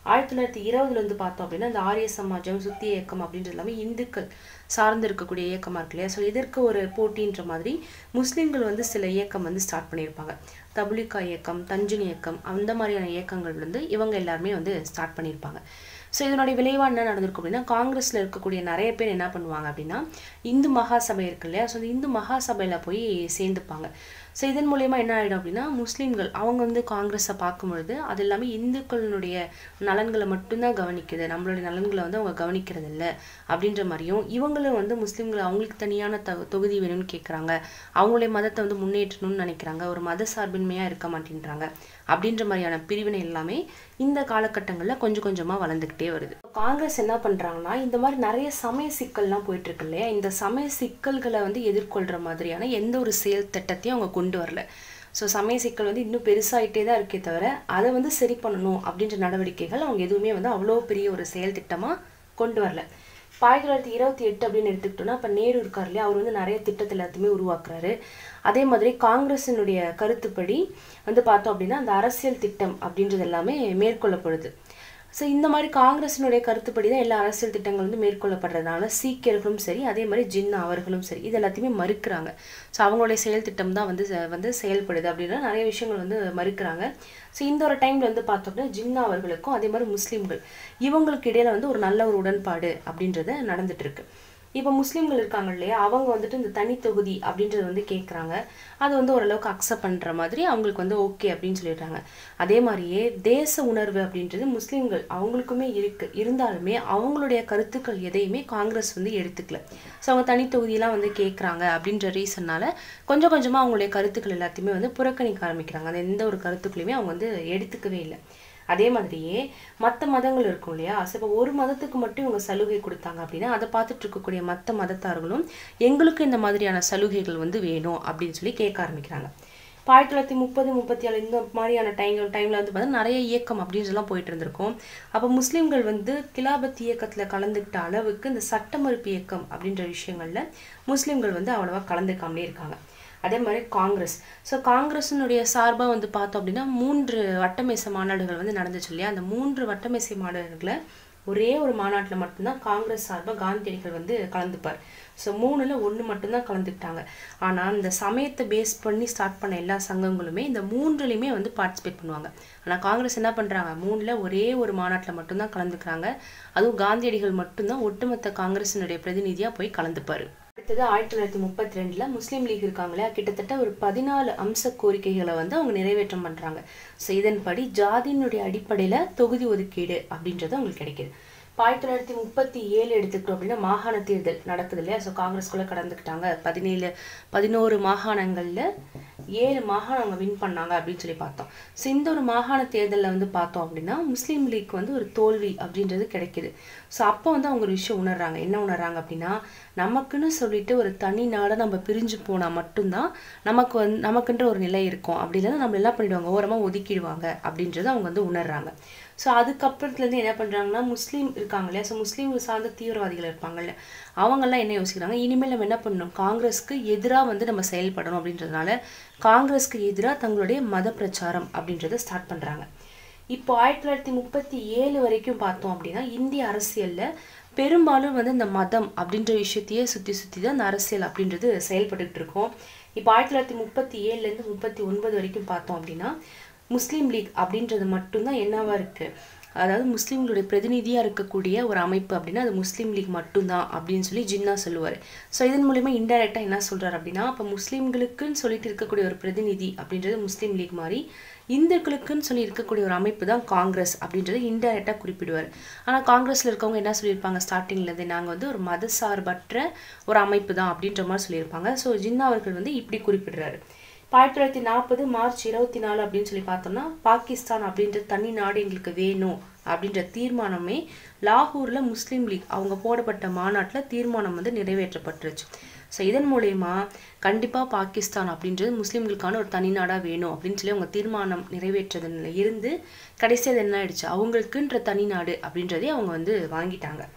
ஆயிரத்தி தொள்ளாயிரத்தி இருபதுல இருந்து பார்த்தோம் அப்படின்னா இந்த ஆரிய சமாஜம், சுத்தி இயக்கம் அப்படின்றது எல்லாமே இந்துக்கள் சார்ந்து இருக்கக்கூடிய இயக்கமா இருக்கு இல்லையா. ஸோ இதற்கு ஒரு போட்டின்ற மாதிரி முஸ்லீம்கள் வந்து சில இயக்கம் வந்து ஸ்டார்ட் பண்ணியிருப்பாங்க. தபுலிகா இயக்கம், தஞ்சுன் இயக்கம், அந்த மாதிரியான இயக்கங்கள் வந்து இவங்க எல்லாருமே வந்து ஸ்டார்ட் பண்ணியிருப்பாங்க. ஸோ இதனுடைய விளைவாக என்ன நடந்திருக்கும் அப்படின்னா, காங்கிரஸில் இருக்கக்கூடிய நிறைய பேர் என்ன பண்ணுவாங்க அப்படின்னா, இந்து மகாசபை இருக்கு இல்லையா, ஸோ இந்த இந்து மகாசபையில் போய் சேர்ந்துப்பாங்க. ஸோ இதன் மூலயமா என்ன ஆகிடும் அப்படின்னா, முஸ்லீம்கள் அவங்க வந்து காங்கிரஸை பார்க்கும்பொழுது அது எல்லாமே இந்துக்களினுடைய நலன்களை மட்டும்தான் கவனிக்குது, நம்மளுடைய நலன்களை வந்து அவங்க கவனிக்கிறது இல்லை அப்படின்ற மாதிரியும், இவங்களும் வந்து முஸ்லீம்கள் அவங்களுக்கு தனியான த தொகுதி வேணும்னு கேட்குறாங்க, அவங்களுடைய மதத்தை வந்து முன்னேற்றணும்னு நினைக்கிறாங்க, ஒரு மத சார்பின்மையாக இருக்க மாட்டேன்றாங்க அப்படின்ற மாதிரியான பிரிவினை எல்லாமே இந்த காலகட்டங்களில் கொஞ்சம் கொஞ்சமாக வளர்ந்துக்கிட்டே வருது. காங்கிரஸ் என்ன பண்ணுறாங்கன்னா, இந்த மாதிரி நிறைய சமய சிக்கல்லாம் போயிட்டு இருக்கு இல்லையா, இந்த சமய சிக்கல்களை வந்து எதிர்கொள்கிற மாதிரியான எந்த ஒரு செயல் திட்டத்தையும் அவங்க கொண்டு வரல. ஸோ சமய சிக்கல் வந்து இன்னும் பெருசாகிட்டே தான் இருக்கே தவிர அதை வந்து சரி பண்ணணும் அப்படின்ற நடவடிக்கைகள் அவங்க எதுவுமே வந்து அவ்வளோ பெரிய ஒரு செயல் திட்டமாக கொண்டு வரல. இப்போ ஆயிரத்தி தொள்ளாயிரத்தி இருபத்தி எட்டு அப்படின்னு எடுத்துக்கிட்டோம்னா, இப்போ நேரு இருக்கார் இல்லையா, அவர் வந்து நிறைய திட்டத்தை எல்லாத்தையுமே உருவாக்குறாரு. அதே மாதிரி காங்கிரஸினுடைய கருத்துப்படி வந்து பார்த்தோம் அப்படின்னா அந்த அரசியல் திட்டம் அப்படின்றது எல்லாமே மேற்கொள்ளப்படுது. ஸோ இந்த மாதிரி காங்கிரஸினுடைய கருத்துப்படி தான் எல்லா அரசியல் திட்டங்கள் வந்து மேற்கொள்ளப்படுறதுனால சீக்கியர்களும் சரி, அதே மாதிரி ஜின்னா அவர்களும் சரி, இது எல்லாத்தையுமே மறுக்கிறாங்க. ஸோ அவங்களுடைய செயல் திட்டம் தான் வந்து வந்து செயல்படுது அப்படின்னா நிறைய விஷயங்கள் வந்து மறுக்கிறாங்க. ஸோ இந்த ஒரு டைமில் வந்து பார்த்தோம்னா ஜின்னா அவர்களுக்கும் அதே மாதிரி முஸ்லீம்கள் இவங்களுக்கு இடையில வந்து ஒரு நல்ல ஒரு உடன்பாடு அப்படின்றது நடந்துட்டு இருக்கு. இப்போ முஸ்லீம்கள் இருக்காங்க இல்லையா, அவங்க வந்துட்டு இந்த தனி தொகுதி அப்படின்றது வந்து கேட்குறாங்க. அது வந்து ஓரளவுக்கு அக்செப்ட் பண்ணுற மாதிரி அவங்களுக்கு வந்து ஓகே அப்படின்னு சொல்லிடுறாங்க. அதே மாதிரியே தேச உணர்வு அப்படின்றது முஸ்லீம்கள் அவங்களுக்குமே இருக்கு, இருந்தாலுமே அவங்களுடைய கருத்துக்கள் எதையுமே காங்கிரஸ் வந்து எடுத்துக்கல. ஸோ அவங்க தனி தொகுதியெல்லாம் வந்து கேட்குறாங்க அப்படின்ற ரீசன்னால கொஞ்சம் கொஞ்சமாக அவங்களுடைய கருத்துக்கள் எல்லாத்தையுமே வந்து புறக்கணிக்க ஆரம்பிக்கிறாங்க. அந்த எந்த ஒரு கருத்துக்களையுமே அவங்க வந்து எடுத்துக்கவே இல்லை. அதே மாதிரியே மற்ற மதங்கள் இருக்கும் இல்லையா, இப்போ ஒரு மதத்துக்கு மட்டும் இவங்க சலுகை கொடுத்தாங்க அப்படின்னா அதை பார்த்துட்டு இருக்கக்கூடிய மற்ற மதத்தார்களும் எங்களுக்கு இந்த மாதிரியான சலுகைகள் வந்து வேணும் அப்படின்னு சொல்லி கேட்க ஆரம்பிக்கிறாங்க. இப்போ ஆயிரத்தி தொள்ளாயிரத்தி முப்பது முப்பத்தி ஏழு இந்த மாதிரியான டைம் டைமில் வந்து பார்த்தீங்கன்னா நிறைய இயக்கம் அப்படின்றலாம் போயிட்டு இருந்திருக்கும். அப்போ முஸ்லீம்கள் வந்து கிலாபத் இயக்கத்தில் கலந்துக்கிட்ட அளவுக்கு இந்த சட்ட மறுப்பு இயக்கம் அப்படின்ற விஷயங்களில் முஸ்லீம்கள் வந்து அவ்வளோவா கலந்துக்காமலே இருக்காங்க. அதே மாதிரி காங்கிரஸ், ஸோ காங்கிரஸினுடைய சார்பாக வந்து பார்த்தோம் அப்படின்னா மூன்று வட்டமேசை மாநாடுகள் வந்து நடந்துச்சு இல்லையா, அந்த மூன்று வட்டமேசை மாநாடுகளை ஒரே ஒரு மாநாட்டில் மட்டும்தான் காங்கிரஸ் சார்பாக காந்தியடிகள் வந்து கலந்துப்பார். ஸோ மூணில் ஒன்று மட்டும்தான் கலந்துக்கிட்டாங்க. ஆனால் இந்த சமயத்தை பேஸ் பண்ணி ஸ்டார்ட் பண்ண எல்லா சங்கங்களுமே இந்த மூன்றுலையுமே வந்து பார்ட்டிசிபேட் பண்ணுவாங்க. ஆனால் காங்கிரஸ் என்ன பண்ணுறாங்க, மூணில் ஒரே ஒரு மாநாட்டில் மட்டும்தான் கலந்துக்கிறாங்க. அதுவும் காந்தியடிகள் மட்டும்தான் ஒட்டுமொத்த காங்கிரஸினுடைய பிரதிநிதியாக போய் கலந்துப்பார். அடுத்தது ஆயிரத்தி தொள்ளாயிரத்தி முப்பத்தி ரெண்டுல முஸ்லீம் லீக் இருக்காங்களே, கிட்டத்தட்ட ஒரு பதினாலு அம்ச கோரிக்கைகளை வந்து அவங்க நிறைவேற்றம் பண்றாங்க. ஸோ இதன்படி ஜாதியினுடைய அடிப்படையில தொகுதி ஒதுக்கீடு அப்படின்றது அவங்களுக்கு கிடைக்குது. இப்போ ஆயிரத்தி தொள்ளாயிரத்தி முப்பத்தி ஏழு எடுத்துக்கிட்டோம் அப்படின்னா மாகாண தேர்தல் நடக்குது இல்லையா, ஸோ காங்கிரஸ்குள்ள கடந்துக்கிட்டாங்க. பதினேழு பதினோரு மாகாணங்கள்ல ஏழு மாகாணம் அவங்க வின் பண்ணாங்க அப்படின்னு சொல்லி பார்த்தோம். ஸோ இந்த ஒரு மாகாண தேர்தலில் வந்து பார்த்தோம் அப்படின்னா முஸ்லீம் லீக் வந்து ஒரு தோல்வி அப்படின்றது கிடைக்குது. ஸோ அப்போ வந்து அவங்க ஒரு விஷயம் உணர்றாங்க. என்ன உணர்றாங்க அப்படின்னா, நமக்குன்னு சொல்லிட்டு ஒரு தனி நாடை நம்ம பிரிஞ்சு போனால் மட்டும்தான் நமக்கு வந்து நமக்குன்ற ஒரு நிலை இருக்கும், அப்படி இல்லைன்னா நம்ம எல்லாம் பண்ணிடுவாங்க, ஓரமாக ஒதுக்கிடுவாங்க அப்படின்றத அவங்க வந்து உணர்றாங்க. ஸோ அதுக்கப்புறத்துலேருந்து என்ன பண்ணுறாங்கன்னா, முஸ்லீம் இருக்காங்க இல்லையா, ஸோ முஸ்லீம் சார்ந்த தீவிரவாதிகள் இருப்பாங்கல்ல, அவங்கெல்லாம் என்ன யோசிக்கிறாங்க, இனிமேல் நம்ம என்ன பண்ணணும், காங்கிரஸ்க்கு எதிராக வந்து நம்ம செயல்படணும் அப்படின்றதுனால காங்கிரஸ்க்கு எதிராக தங்களுடைய மத பிரச்சாரம் அப்படின்றத ஸ்டார்ட் பண்ணுறாங்க. இப்போ ஆயிரத்தி தொள்ளாயிரத்தி முப்பத்தி ஏழு வரைக்கும் பார்த்தோம் அப்படின்னா இந்திய அரசியலில் பெரும்பாலும் வந்து இந்த மதம் அப்படின்ற விஷயத்தையே சுற்றி சுற்றி தான் இந்த அரசியல் அப்படின்றது செயல்பட்டு இருக்கோம். இப்போ ஆயிரத்தி தொள்ளாயிரத்தி முப்பத்தி ஏழுலேருந்து முப்பத்தி ஒன்பது வரைக்கும் பார்த்தோம் அப்படின்னா முஸ்லீம் லீக் அப்படின்றது மட்டும்தான் என்னவா இருக்குது, அதாவது முஸ்லீம்களுடைய பிரதிநிதியாக இருக்கக்கூடிய ஒரு அமைப்பு அப்படின்னா அது முஸ்லீம் லீக் மட்டும்தான் அப்படின்னு சொல்லி ஜின்னா சொல்லுவார். ஸோ இதன் மூலிமா இன்டெரக்டாக என்ன சொல்கிறார் அப்படின்னா, இப்போ முஸ்லீம்களுக்குன்னு சொல்லிட்டு இருக்கக்கூடிய ஒரு பிரதிநிதி அப்படின்றது முஸ்லீம் லீக் மாதிரி இந்துக்களுக்குன்னு சொல்லி இருக்கக்கூடிய ஒரு அமைப்பு தான் காங்கிரஸ் அப்படின்றது இன்டெரக்டாக குறிப்பிடுவார். ஆனால் காங்கிரஸில் இருக்கவங்க என்ன சொல்லியிருப்பாங்க, ஸ்டார்டிங்லேருந்து நாங்கள் வந்து ஒரு மத சார்பற்ற ஒரு அமைப்பு தான் அப்படின்ற மாதிரி சொல்லியிருப்பாங்க. ஸோ ஜின்னா அவர்கள் வந்து இப்படி குறிப்பிடுறாரு. இப்போ ஆயிரத்தி தொள்ளாயிரத்தி நாற்பது மார்ச் இருபத்தி நாலு அப்படின்னு சொல்லி பார்த்தோம்னா பாகிஸ்தான் அப்படின்ற தனி நாடு எங்களுக்கு வேணும் அப்படின்ற தீர்மானமே லாகூரில் முஸ்லீம் லீக் அவங்க போடப்பட்ட மாநாட்டில் தீர்மானம் வந்து நிறைவேற்றப்பட்டுருச்சு. ஸோ இதன் மூலயமா கண்டிப்பாக பாகிஸ்தான் அப்படின்றது முஸ்லீம்களுக்கான ஒரு தனி நாடாக வேணும் அப்படின்னு சொல்லி அவங்க தீர்மானம் நிறைவேற்றதுல இருந்து கடைசியாக என்ன ஆயிடுச்சு, அவங்களுக்குன்ற தனி நாடு அப்படின்றதே அவங்க வந்து வாங்கிட்டாங்க.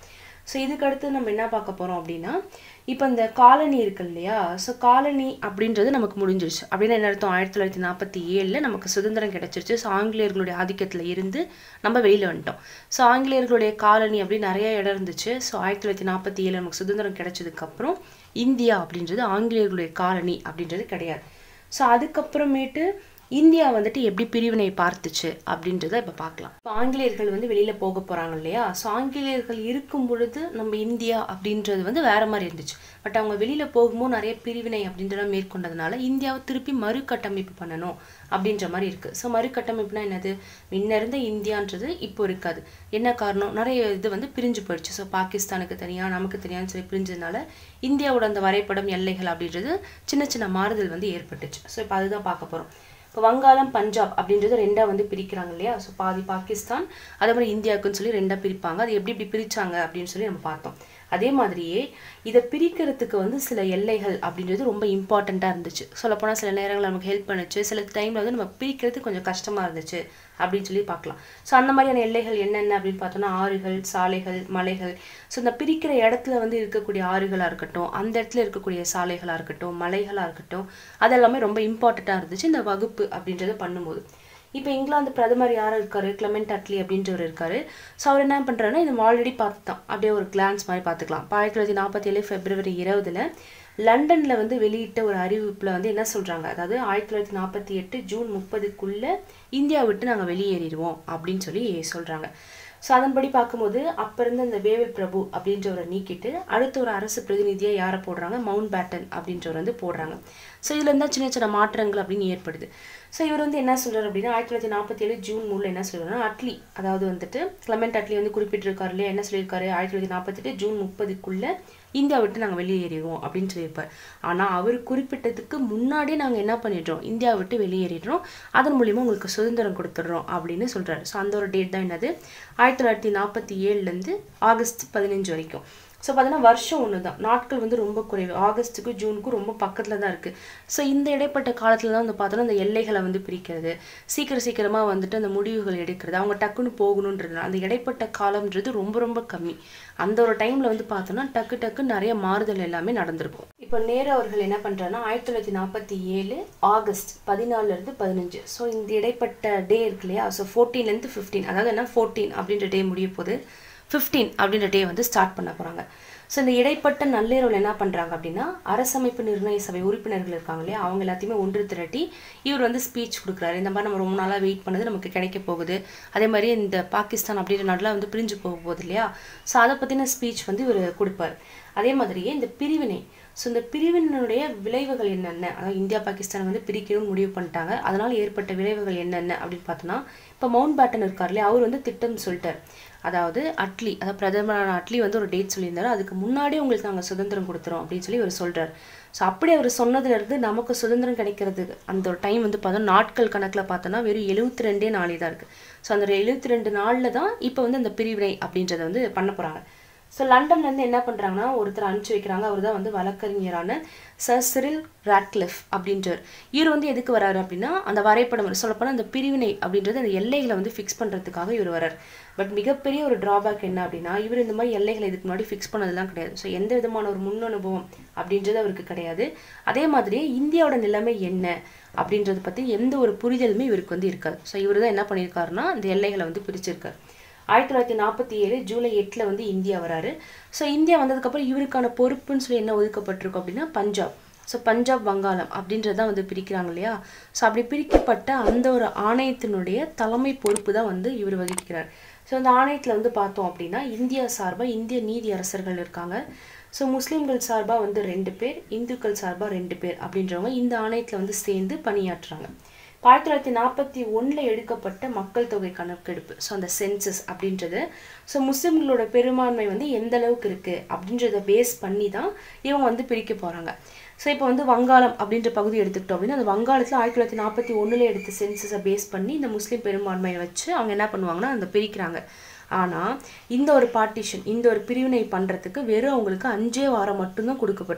ஸோ இதுக்கு அடுத்து நம்ம என்ன பார்க்க போகிறோம் அப்படின்னா, இப்போ இந்த காலனி இருக்கு இல்லையா, ஸோ காலனி அப்படின்றது நமக்கு முடிஞ்சிருச்சு அப்படின்னா என்ன அர்த்தம், ஆயிரத்தி தொள்ளாயிரத்தி நாற்பத்தி ஏழில் நமக்கு சுதந்திரம் கிடைச்சிருச்சு. ஸோ ஆங்கிலேயர்களுடைய ஆதிக்கத்தில் இருந்து நம்ம வெளியில் வந்துட்டோம். ஸோ ஆங்கிலேயர்களுடைய காலனி அப்படின்னு நிறைய இடம் இருந்துச்சு. ஸோ ஆயிரத்தி தொள்ளாயிரத்தி நாற்பத்தி ஏழில் நமக்கு சுதந்திரம் கிடைச்சதுக்கப்புறம் இந்தியா அப்படின்றது ஆங்கிலேயர்களுடைய காலனி அப்படின்றது கிடையாது. ஸோ அதுக்கப்புறமேட்டு இந்தியா வந்துட்டு எப்படி பிரிவினை பார்த்துச்சு அப்படின்றத இப்போ பார்க்கலாம். இப்போ ஆங்கிலேயர்கள் வந்து வெளியில் போக போகிறாங்க இல்லையா, ஸோ ஆங்கிலேயர்கள் இருக்கும் பொழுது நம்ம இந்தியா அப்படின்றது வந்து வேற மாதிரி இருந்துச்சு. பட் அவங்க வெளியில் போகும்போது நிறைய பிரிவினை அப்படின்றத மேற்கொண்டதுனால இந்தியாவை திருப்பி மறுகட்டமைப்பு பண்ணணும் அப்படின்ற மாதிரி இருக்குது. ஸோ மறுகட்டமைப்புனா என்னது, முன்ன இருந்த இந்தியான்றது இப்போ இருக்காது. என்ன காரணம், நிறைய இது வந்து பிரிஞ்சு போயிடுச்சு. ஸோ பாகிஸ்தானுக்கு தனியாக நமக்கு தனியான்னு சொல்லி பிரிஞ்சதுனால இந்தியாவோட அந்த வரைபடம் எல்லைகள் அப்படின்றது சின்ன சின்ன மாறுதல் வந்து ஏற்பட்டுச்சு. ஸோ இப்போ அதுதான் பார்க்க போகிறோம். இப்போ வங்காளம் பஞ்சாப் அப்படின்றது ரெண்டா வந்து பிரிக்கிறாங்க இல்லையா, ஸோ பாதி பாகிஸ்தான் அதே மாதிரி இந்தியாவுக்குன்னு சொல்லி ரெண்டா பிரிப்பாங்க. அது எப்படி இப்படி பிரிச்சாங்க அப்படின்னு சொல்லி நம்ம பார்த்தோம். அதே மாதிரியே இதை பிரிக்கிறதுக்கு வந்து சில எல்லைகள் அப்படின்றது ரொம்ப இம்பார்ட்டண்ட்டாக இருந்துச்சு. சொல்லப்போனால் சில நேரங்களில் நமக்கு ஹெல்ப் பண்ணுச்சு, சில டைமில் வந்து நம்ம பிரிக்கிறதுக்கு கொஞ்சம் கஷ்டமாக இருந்துச்சு அப்படின்னு சொல்லி பார்க்கலாம். ஸோ அந்த மாதிரியான எல்லைகள் என்னென்ன அப்படின்னு பார்த்தோம்னா, ஆறுகள், சாலைகள், மலைகள். ஸோ இந்த பிரிக்கிற இடத்துல வந்து இருக்கக்கூடிய ஆறுகளாக இருக்கட்டும், அந்த இடத்துல இருக்கக்கூடிய சாலைகளாக இருக்கட்டும், மலைகளாக இருக்கட்டும், அதெல்லாமே ரொம்ப இம்பார்ட்டண்ட்டாக இருந்துச்சு இந்த வகுப்பு அப்படின்றத பண்ணும்போது. இப்போ இங்கிலாந்து பிரதமர் யார் இருக்காரு, கிளமெண்ட் அட்லி அப்படின்றவர் இருக்காரு. ஸோ அவர் என்ன பண்ணுறாருன்னா, இது ஆல்ரெடி பார்த்துதான் அப்படியே ஒரு கிளான்ஸ் மாதிரி பார்த்துக்கலாம். ஆயிரத்தி தொள்ளாயிரத்தி நாற்பத்தி ஏழு பிப்ரவரி இருபதுல லண்டனில் வந்து வெளியிட்ட ஒரு அறிவிப்பில் வந்து என்ன சொல்கிறாங்க, அதாவது ஆயிரத்தி தொள்ளாயிரத்தி நாற்பத்தி எட்டு ஜூன் முப்பதுக்குள்ளே இந்தியா விட்டு நாங்கள் வெளியேறிடுவோம் அப்படின்னு சொல்லி சொல்கிறாங்க. ஸோ அதன்படி பார்க்கும்போது அப்போ இருந்த இந்த வேவல் பிரபு அப்படின்றவரை நீக்கிட்டு அடுத்த ஒரு அரசு பிரதிநிதியாக யாரை போடுறாங்க, மவுண்ட் பேட்டன் அப்படின்றவர் வந்து போடுறாங்க. ஸோ இதில் இருந்தால் சின்ன சின்ன மாற்றங்கள் அப்படின்னு ஏற்படுது. ஸோ இவர் வந்து என்ன சொல்கிறார் அப்படின்னா, ஆயிரத்தி தொள்ளாயிரத்தி நாற்பத்தி ஏழு ஜூன் மூணில் என்ன சொல்கிறாருன்னா, அட்லி அதாவது வந்துட்டு கிளமெண்ட் அட்லி வந்து குறிப்பிட்டிருக்காரு இல்லையா, என்ன சொல்லியிருக்காரு, ஆயிரத்தி தொள்ளாயிரத்தி நாற்பத்தி எட்டு ஜூன் முப்பதுக்குள்ளே இந்தியா விட்டு நாங்கள் வெளியேறிடுவோம் அப்படின்னு சொல்லியிருப்பார். ஆனால் அவர் குறிப்பிட்டதுக்கு முன்னாடியே நாங்கள் என்ன பண்ணிடுறோம், இந்தியா விட்டு வெளியேறிடுறோம், அதன் மூலியமாக உங்களுக்கு சுதந்திரம் கொடுத்துட்றோம் அப்படின்னு சொல்கிறாரு. ஸோ அந்த ஒரு டேட் தான் என்னது, ஆயிரத்தி தொள்ளாயிரத்தி நாற்பத்தி ஏழுலேருந்து ஆகஸ்ட் பதினஞ்சு வரைக்கும். ஸோ பார்த்தீங்கன்னா வருஷம் ஒன்று தான், நாட்கள் வந்து ரொம்ப குறைவு, ஆகஸ்ட்டுக்கு ஜூனுக்கும் ரொம்ப பக்கத்தில் தான் இருக்குது. ஸோ இந்த இடைப்பட்ட காலத்தில் தான் வந்து பார்த்தோன்னா அந்த எல்லைகளை வந்து பிரிக்கிறது, சீக்கிரம் சீக்கிரமாக வந்துட்டு அந்த முடிவுகள் எடுக்கிறது, அவங்க டக்குன்னு போகணுன்றது, அந்த இடைப்பட்ட காலம்ன்றது ரொம்ப ரொம்ப கம்மி. அந்த ஒரு டைமில் வந்து பார்த்தோன்னா டக்கு டக்கு நிறைய மாறுதல் எல்லாமே நடந்திருக்கும். இப்போ நேரு அவர்கள் என்ன பண்ணுறாருன்னா, ஆயிரத்தி தொள்ளாயிரத்தி நாற்பத்தி ஏழு ஆகஸ்ட் பதினாலுலேருந்து பதினஞ்சு, ஸோ இந்த இடைப்பட்ட டே இருக்கு இல்லையா, ஸோ ஃபோர்டீன்லேருந்து ஃபிஃப்டீன், அதாவது என்ன ஃபோர்டீன் அப்படின்ற டே முடிய போது ஃபிஃப்டீன் அப்படின்ற டே வந்து ஸ்டார்ட் பண்ண போகிறாங்க. ஸோ இந்த இடைப்பட்ட நள்ளிரவில் என்ன பண்ணுறாங்க அப்படின்னா, அரசமைப்பு நிர்ணய சபை உறுப்பினர்கள் இருக்காங்க இல்லையா, அவங்க எல்லாத்தையுமே ஒன்று திரட்டி இவர் வந்து ஸ்பீச் கொடுக்குறாரு. இந்த மாதிரி நம்ம ரொம்ப நாளாக வெயிட் பண்ணது நமக்கு கிடைக்க போகுது, அதே மாதிரி இந்த பாகிஸ்தான் அப்படின்ற நாடெலாம் வந்து பிரிஞ்சு போக போகுது இல்லையா, ஸோ அதை பற்றின ஸ்பீச் வந்து இவர் கொடுப்பார். அதே மாதிரியே இந்த பிரிவினை, ஸோ இந்த பிரிவினுடைய விளைவுகள் என்னென்ன, அதாவது இந்தியா பாகிஸ்தான் வந்து பிரிக்கணும்னு முடிவு பண்ணிட்டாங்க, அதனால் ஏற்பட்ட விளைவுகள் என்னென்ன அப்படின்னு பார்த்தோன்னா, இப்போ மவுண்ட் பேட்டன் இருக்கார் இல்லையா, அவர் வந்து திட்டம் சொல்லிட்டார். அதாவது அட்லி, அதாவது பிரதமரான அட்லி வந்து ஒரு டேட் சொல்லியிருந்தாரு, அதுக்கு முன்னாடியே உங்களுக்கு நாங்கள் சுதந்திரம் கொடுத்துறோம் அப்படின்னு சொல்லி அவர் சொல்கிறார். ஸோ அப்படி அவர் சொன்னதுலேருந்து நமக்கு சுதந்திரம் கிடைக்கிறது அந்த ஒரு டைம் வந்து பார்த்தோம் நாட்கள் கணக்கில் பார்த்தோன்னா வெறும் எழுபத்தி ரெண்டே நாளே தான் இருக்குது. ஸோ அந்த எழுபத்தி ரெண்டு நாளில் தான் இப்போ வந்து அந்த பிரிவினை அப்படின்றத வந்து பண்ண போகிறாங்க. ஸோ லண்டன்லேருந்து என்ன பண்ணுறாங்கன்னா, ஒருத்தர் அனுப்பிச்சி வைக்கிறாங்க, அவர் தான் வந்து வழக்கறிஞரான சர் சிரில் ராட்க்ளிஃப் அப்படின்றவர். இவர் வந்து எதுக்கு வராரு அப்படின்னா, அந்த வரைபடம் சொல்லப்போனால் அந்த பிரிவினை அப்படின்றது அந்த எல்லைகளை வந்து ஃபிக்ஸ் பண்ணுறதுக்காக இவர் வரார். பட் மிகப்பெரிய ஒரு ட்ராபேக் என்ன அப்படின்னா, இவர் இந்த மாதிரி எல்லைகளை இதுக்கு முன்னாடி ஃபிக்ஸ் பண்ணதெல்லாம் கிடையாது. ஸோ எந்த விதமான ஒரு முன் அனுபவம் அப்படின்றது அவருக்கு கிடையாது. அதே மாதிரியே இந்தியாவோட நிலைமை என்ன அப்படின்றத பற்றி எந்த ஒரு புரிதலுமே இவருக்கு வந்து இருக்காது. ஸோ இவர் தான் என்ன பண்ணியிருக்காருன்னா, இந்த எல்லைகளை வந்து பிரிச்சிருக்காரு. ஆயிரத்தி தொள்ளாயிரத்தி நாற்பத்தி ஏழு ஜூலை எட்டில் வந்து இந்தியா வராரு. ஸோ இந்தியா வந்ததுக்கப்புறம் இவருக்கான பொறுப்புன்னு சொல்லி என்ன ஒதுக்கப்பட்டிருக்கும் அப்படின்னா பஞ்சாப். ஸோ பஞ்சாப் வங்காளம் அப்படின்றதான் வந்து பிரிக்கிறாங்க இல்லையா. ஸோ அப்படி பிரிக்கப்பட்ட அந்த ஒரு ஆணையத்தினுடைய தலைமை பொறுப்பு தான் வந்து இவர் வகிக்கிறார். ஸோ அந்த ஆணையத்தில் வந்து பார்த்தோம் அப்படின்னா இந்தியா சார்பாக இந்திய நீதி அரசர்கள் இருக்காங்க. ஸோ முஸ்லீம்கள் சார்பாக வந்து ரெண்டு பேர், இந்துக்கள் சார்பாக ரெண்டு பேர் அப்படின்றவங்க இந்த ஆணையத்தில் வந்து சேர்ந்து பணியாற்றுறாங்க. ஆயிரத்தி தொள்ளாயிரத்தி நாற்பத்தி ஒன்றில் எடுக்கப்பட்ட மக்கள் தொகை கணக்கெடுப்பு, ஸோ அந்த சென்சஸ் அப்படின்றது, ஸோ முஸ்லீம்களோட பெரும்பான்மை வந்து எந்த அளவுக்கு இருக்குது அப்படின்றத பேஸ் பண்ணி தான் இவங்க வந்து பிரிக்க போகிறாங்க. ஸோ இப்போ வந்து வங்காளம் அப்படின்ற பகுதி எடுத்துக்கிட்டோம் அப்படின்னா, அந்த வங்காளத்தில் ஆயிரத்தி தொள்ளாயிரத்தி நாற்பத்தி ஒன்றில் எடுத்த சென்சஸை பேஸ் பண்ணி இந்த முஸ்லீம் பெரும்பான்மையை வச்சு அவங்க என்ன பண்ணுவாங்கன்னா அந்த பிரிக்கிறாங்க. ஆனால் இந்த ஒரு பார்ட்டிஷன், இந்த ஒரு பிரிவினை பண்ணுறதுக்கு வெறும் அவங்களுக்கு அஞ்சே வாரம் மட்டும்தான் கொடுக்கப்பட்டிருக்கு.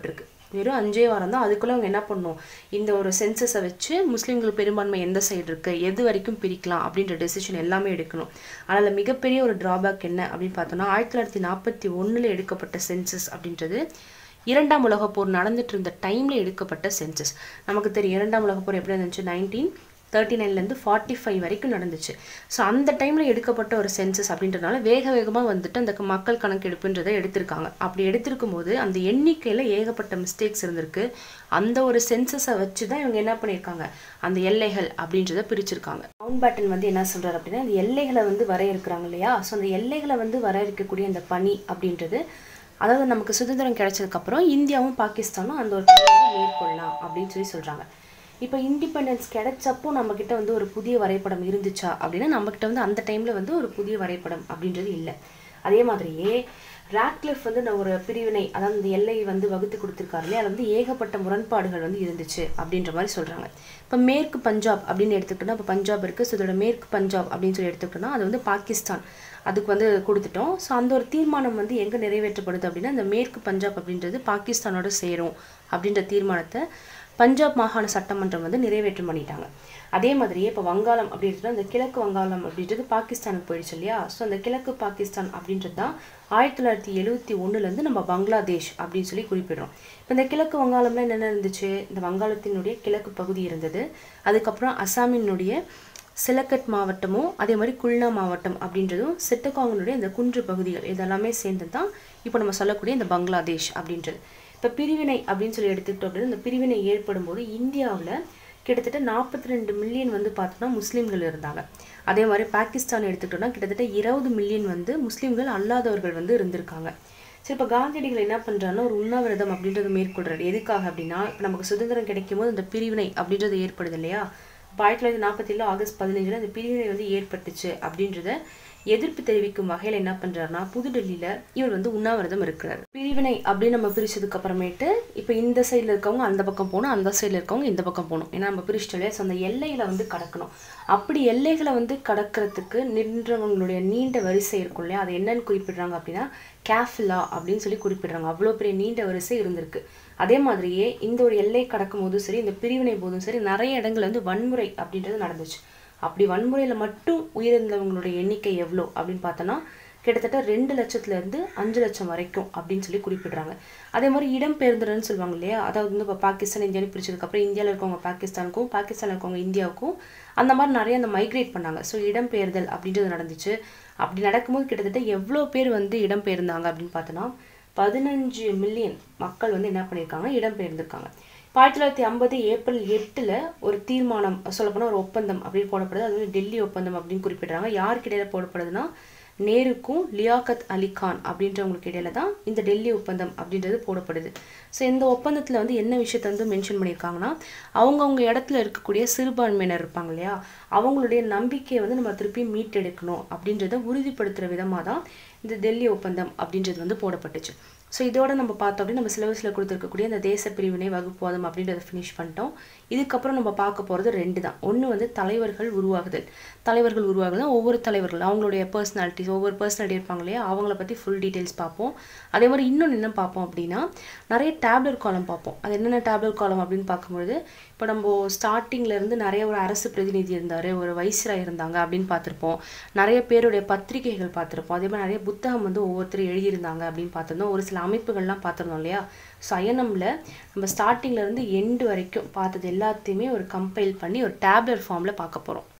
வெறும் அஞ்சே வாரம் தான். அதுக்குள்ளே அவங்க என்ன பண்ணணும், இந்த ஒரு சென்சஸை வச்சு முஸ்லீம்கள் பெரும்பான்மை எந்த சைடு இருக்குது, எது வரைக்கும் பிரிக்கலாம் அப்படின்ற டெசிஷன் எல்லாமே எடுக்கணும். அதில் மிகப்பெரிய ஒரு ட்ராபேக் என்ன அப்படின்னு பார்த்தோன்னா, ஆயிரத்தி தொள்ளாயிரத்தி நாற்பத்தி ஒன்றில் எடுக்கப்பட்ட சென்சஸ் அப்படின்றது இரண்டாம் உலகப் போர் நடந்துட்டு இருந்த டைமில் எடுக்கப்பட்ட சென்சஸ். நமக்கு தெரியும் இரண்டாம் உலகப் போர் எப்படி இருந்துச்சு, நைன்டீன் தேர்ட்டி நைன்லேருந்து ஃபார்ட்டி ஃபைவ் வரைக்கும் நடந்துச்சு. ஸோ அந்த டைமில் எடுக்கப்பட்ட ஒரு சென்சஸ் அப்படின்றதுனால வேக வேகமாக வந்துட்டு அந்த மக்கள் கணக்கெடுப்புன்றதை எடுத்திருக்காங்க. அப்படி எடுத்திருக்கும் போது அந்த எண்ணிக்கையில் ஏகப்பட்ட மிஸ்டேக்ஸ் இருந்திருக்கு. அந்த ஒரு சென்சஸை வச்சு தான் இவங்க என்ன பண்ணியிருக்காங்க, அந்த எல்லைகள் அப்படின்றத பிரிச்சிருக்காங்க. மவுண்ட் பேட்டன் வந்து என்ன சொல்கிறார் அப்படின்னா, அந்த எல்லைகளை வந்து வரையறுக்கிறாங்க இல்லையா, ஸோ அந்த எல்லைகளை வந்து வரையறுக்கக்கூடிய அந்த பணி அப்படின்றது, அதாவது நமக்கு சுதந்திரம் கிடைச்சதுக்கப்புறம் இந்தியாவும் பாகிஸ்தானும் அந்த ஒரு பணியை மேற்கொள்ளலாம் அப்படின்னு சொல்லி சொல்கிறாங்க. இப்போ இண்டிபெண்டன்ஸ் கிடைச்சப்போ நம்மக்கிட்ட வந்து ஒரு புதிய வரைபடம் இருந்துச்சா அப்படின்னா, நம்மக்கிட்ட வந்து அந்த டைமில் வந்து ஒரு புதிய வரைபடம் அப்படின்றது இல்லை. அதே மாதிரியே ராட்க்ளிஃப் வந்து நான் ஒரு பிரிவினை, அதாவது இந்த எல்லையை வந்து வகுத்து கொடுத்துருக்காரு இல்லையா, அதில் வந்து ஏகப்பட்ட முரண்பாடுகள் வந்து இருந்துச்சு அப்படின்ற மாதிரி சொல்கிறாங்க. இப்போ மேற்கு பஞ்சாப் அப்படின்னு எடுத்துக்கிட்டோம்னா, இப்போ பஞ்சாப் இருக்குது, ஸோ இதோட மேற்கு பஞ்சாப் அப்படின்னு சொல்லி எடுத்துக்கிட்டோம்னா அது வந்து பாகிஸ்தான், அதுக்கு வந்து கொடுத்துட்டோம். ஸோ அந்த ஒரு தீர்மானம் வந்து எங்கே நிறைவேற்றப்படுது அப்படின்னா, இந்த மேற்கு பஞ்சாப் அப்படின்றது பாகிஸ்தானோட சேரும் அப்படின்ற தீர்மானத்தை பஞ்சாப் மாகாண சட்டமன்றம் வந்து நிறைவேற்றம் பண்ணிட்டாங்க. அதே மாதிரியே இப்போ வங்காளம் அப்படின்றது, அந்த கிழக்கு வங்காளம் அப்படின்றது பாகிஸ்தானுக்கு போயிடுச்சு இல்லையா, ஸோ அந்த கிழக்கு பாகிஸ்தான் அப்படின்றது தான் ஆயிரத்தி தொள்ளாயிரத்தி எழுபத்தி ஒன்றுலேருந்து நம்ம பங்களாதேஷ் அப்படின்னு சொல்லி குறிப்பிடுறோம். இப்போ இந்த கிழக்கு வங்காளம்ல என்னென்ன இருந்துச்சு, இந்த வங்காளத்தினுடைய கிழக்கு பகுதி இருந்தது, அதுக்கப்புறம் அசாமினுடைய சிலக்கட் மாவட்டமும் அதே மாதிரி குல்னா மாவட்டம் அப்படின்றதும் சிட்டகாங்கனுடைய இந்த குன்று பகுதிகள் இதெல்லாமே சேர்ந்து தான் இப்போ நம்ம சொல்லக்கூடிய இந்த பங்களாதேஷ் அப்படின்றது. இப்போ பிரிவினை அப்படின்னு சொல்லி எடுத்துக்கிட்டோம் அப்படின்னா, இந்த பிரிவினை ஏற்படும் போது இந்தியாவில் கிட்டத்தட்ட நாற்பத்தி ரெண்டு மில்லியன் வந்து பார்த்தோம்னா முஸ்லீம்கள் இருந்தாங்க. அதே மாதிரி பாகிஸ்தான் எடுத்துக்கிட்டோம்னா கிட்டத்தட்ட இருபது மில்லியன் வந்து முஸ்லீம்கள் அல்லாதவர்கள் வந்து இருந்திருக்காங்க. சரி, இப்போ காந்தியடிகள் என்ன பண்ணுறாருன்னா ஒரு உண்ணாவிரதம் அப்படின்றது மேற்கொள்றாரு. எதுக்காக அப்படின்னா, இப்போ நமக்கு சுதந்திரம் கிடைக்கும் போது இந்த பிரிவினை அப்படின்றது ஏற்படுது இல்லையா, இப்போ ஆயிரத்தி தொள்ளாயிரத்தி நாற்பத்தி ஏழு ஆகஸ்ட் பதினஞ்சில் அந்த பிரிவினை வந்து ஏற்பட்டுச்சு அப்படின்றத எதிர்ப்பு தெரிவிக்கும் வகையில் என்ன பண்ணுறாருனா, புதுடெல்லியில் இவர் வந்து உண்ணாவிரதம் இருக்கிறார். பிரிவினை அப்படின்னு நம்ம பிரிச்சதுக்கு அப்புறமேட்டு இப்போ இந்த சைடில் இருக்கவங்க அந்த பக்கம் போகணும், அந்த சைடில் இருக்கவங்க இந்த பக்கம் போகணும். ஏன்னா நம்ம பிரிச்சிட்டோம், ஸோ அந்த எல்லைகளை வந்து கடக்கணும். அப்படி எல்லைகளை வந்து கடக்கிறதுக்கு நின்றவங்களுடைய நீண்ட வரிசை இருக்கும் இல்லையா, அது என்னன்னு குறிப்பிடுறாங்க அப்படின்னா கேஃபிலா அப்படின்னு சொல்லி குறிப்பிடுறாங்க. அவ்வளோ பெரிய நீண்ட வரிசை இருந்திருக்கு. அதே மாதிரியே இந்த ஒரு எல்லை கடக்கும் போதும் சரி, இந்த பிரிவினை போதும் சரி, நிறைய இடங்கள் வந்து வன்முறை அப்படின்றது நடந்துச்சு. அப்படி வன்முறையில் மட்டும் உயிரிழந்தவங்களுடைய எண்ணிக்கை எவ்வளோ அப்படின்னு பார்த்தோன்னா கிட்டத்தட்ட ரெண்டு லட்சத்துலேருந்து அஞ்சு லட்சம் வரைக்கும் அப்படின்னு சொல்லி குறிப்பிடுறாங்க. அதே மாதிரி இடம்பெயர்ந்தன்னு சொல்லுவாங்க இல்லையா, அதாவது வந்து இப்போ பாகிஸ்தான் இந்தியாவில் பிரிச்சதுக்கப்புறம் இந்தியாவில் இருக்கவங்க பாகிஸ்தானுக்கும் பாகிஸ்தானில் இருக்கவங்க இந்தியாவுக்கும் அந்த மாதிரி நிறைய அந்த மைக்ரேட் பண்ணாங்க. ஸோ இடம்பெயர்தல் அப்படின்றது நடந்துச்சு. அப்படி நடக்கும்போது கிட்டத்தட்ட எவ்வளோ பேர் வந்து இடம்பெயர்ந்தாங்க அப்படின்னு பார்த்தோன்னா பதினஞ்சு மில்லியன் மக்கள் வந்து என்ன பண்ணியிருக்காங்க, இடம்பெயர்ந்திருக்காங்க. இப்போ ஆயிரத்தி தொள்ளாயிரத்தி ஐம்பது ஏப்ரல் எட்டில் ஒரு தீர்மானம், சொல்லப்போனால் ஒரு ஒப்பந்தம் அப்படின்னு போடப்படுது. அது வந்து டெல்லி ஒப்பந்தம் அப்படின்னு குறிப்பிடுறாங்க. யாருக்கு இடையில போடப்படுதுன்னா நேருக்கும் லியாக்கத் அலி கான் அப்படின்றவங்களுக்கு இடையில தான் இந்த டெல்லி ஒப்பந்தம் அப்படின்றது போடப்படுது. ஸோ இந்த ஒப்பந்தத்தில் வந்து என்ன விஷயத்தை வந்து மென்ஷன் பண்ணியிருக்காங்கன்னா, அவங்கவுங்க இடத்துல இருக்கக்கூடிய சிறுபான்மையினர் இருப்பாங்க இல்லையா, அவங்களுடைய நம்பிக்கையை வந்து நம்ம திருப்பி மீட்டெடுக்கணும் அப்படின்றத உறுதிப்படுத்துகிற விதமாக தான் இந்த டெல்லி ஒப்பந்தம் அப்படின்றது வந்து போடப்பட்டுச்சு. ஸோ இதோட நம்ம பார்த்தோம் அப்படின்னா நம்ம சிலபஸில் கொடுத்துருக்கக்கூடிய அந்த தேச பிரிவினை வகுப்புவாதம் அப்படின்றத ஃபினிஷ் பண்ணிட்டோம். இதுக்கப்புறம் நம்ம பார்க்க போகிறது ரெண்டு தான். ஒன்று வந்து தலைவர்கள் உருவாகுதல். தலைவர்கள் உருவாகுதல் ஒவ்வொரு தலைவர்கள் அவங்களுடைய பர்சனாலிட்டிஸ், ஒவ்வொரு பர்சனாலிட்டி இருப்பாங்க இல்லையா, அவங்கள பற்றி ஃபுல் டீட்டெயில்ஸ் பார்ப்போம். அதே மாதிரி இன்னொன்று என்ன பார்ப்போம் அப்படின்னா, நிறைய டேப்லெட் காலம் பார்ப்போம். அது என்னென்ன டேப்லெட் காலம் அப்படின்னு பார்க்கும்பொழுது, இப்போ நம்ம ஸ்டார்டிங்லேருந்து நிறைய ஒரு அரசு பிரதிநிதி இருந்தார், ஒரு வைஸ்ராய் இருந்தாங்க அப்படின்னு பார்த்துருப்போம். நிறைய பேருடைய பத்திரிகைகள் பார்த்துருப்போம். அதே மாதிரி நிறைய புத்தகம் வந்து ஒவ்வொருத்தரும் எழுதியிருந்தாங்க அப்படின்னு பார்த்துருந்தோம். ஒரு சில அமைப்புகள்லாம் பார்த்துருந்தோம் இல்லையா. ஸோ ஐஎன்எம்ல நம்ம ஸ்டார்டிங்லேருந்து எண்டு வரைக்கும் பார்த்தது எல்லாத்தையுமே ஒரு கம்பைல் பண்ணி ஒரு டேப்லெட் ஃபார்மில் பார்க்க போகிறோம்.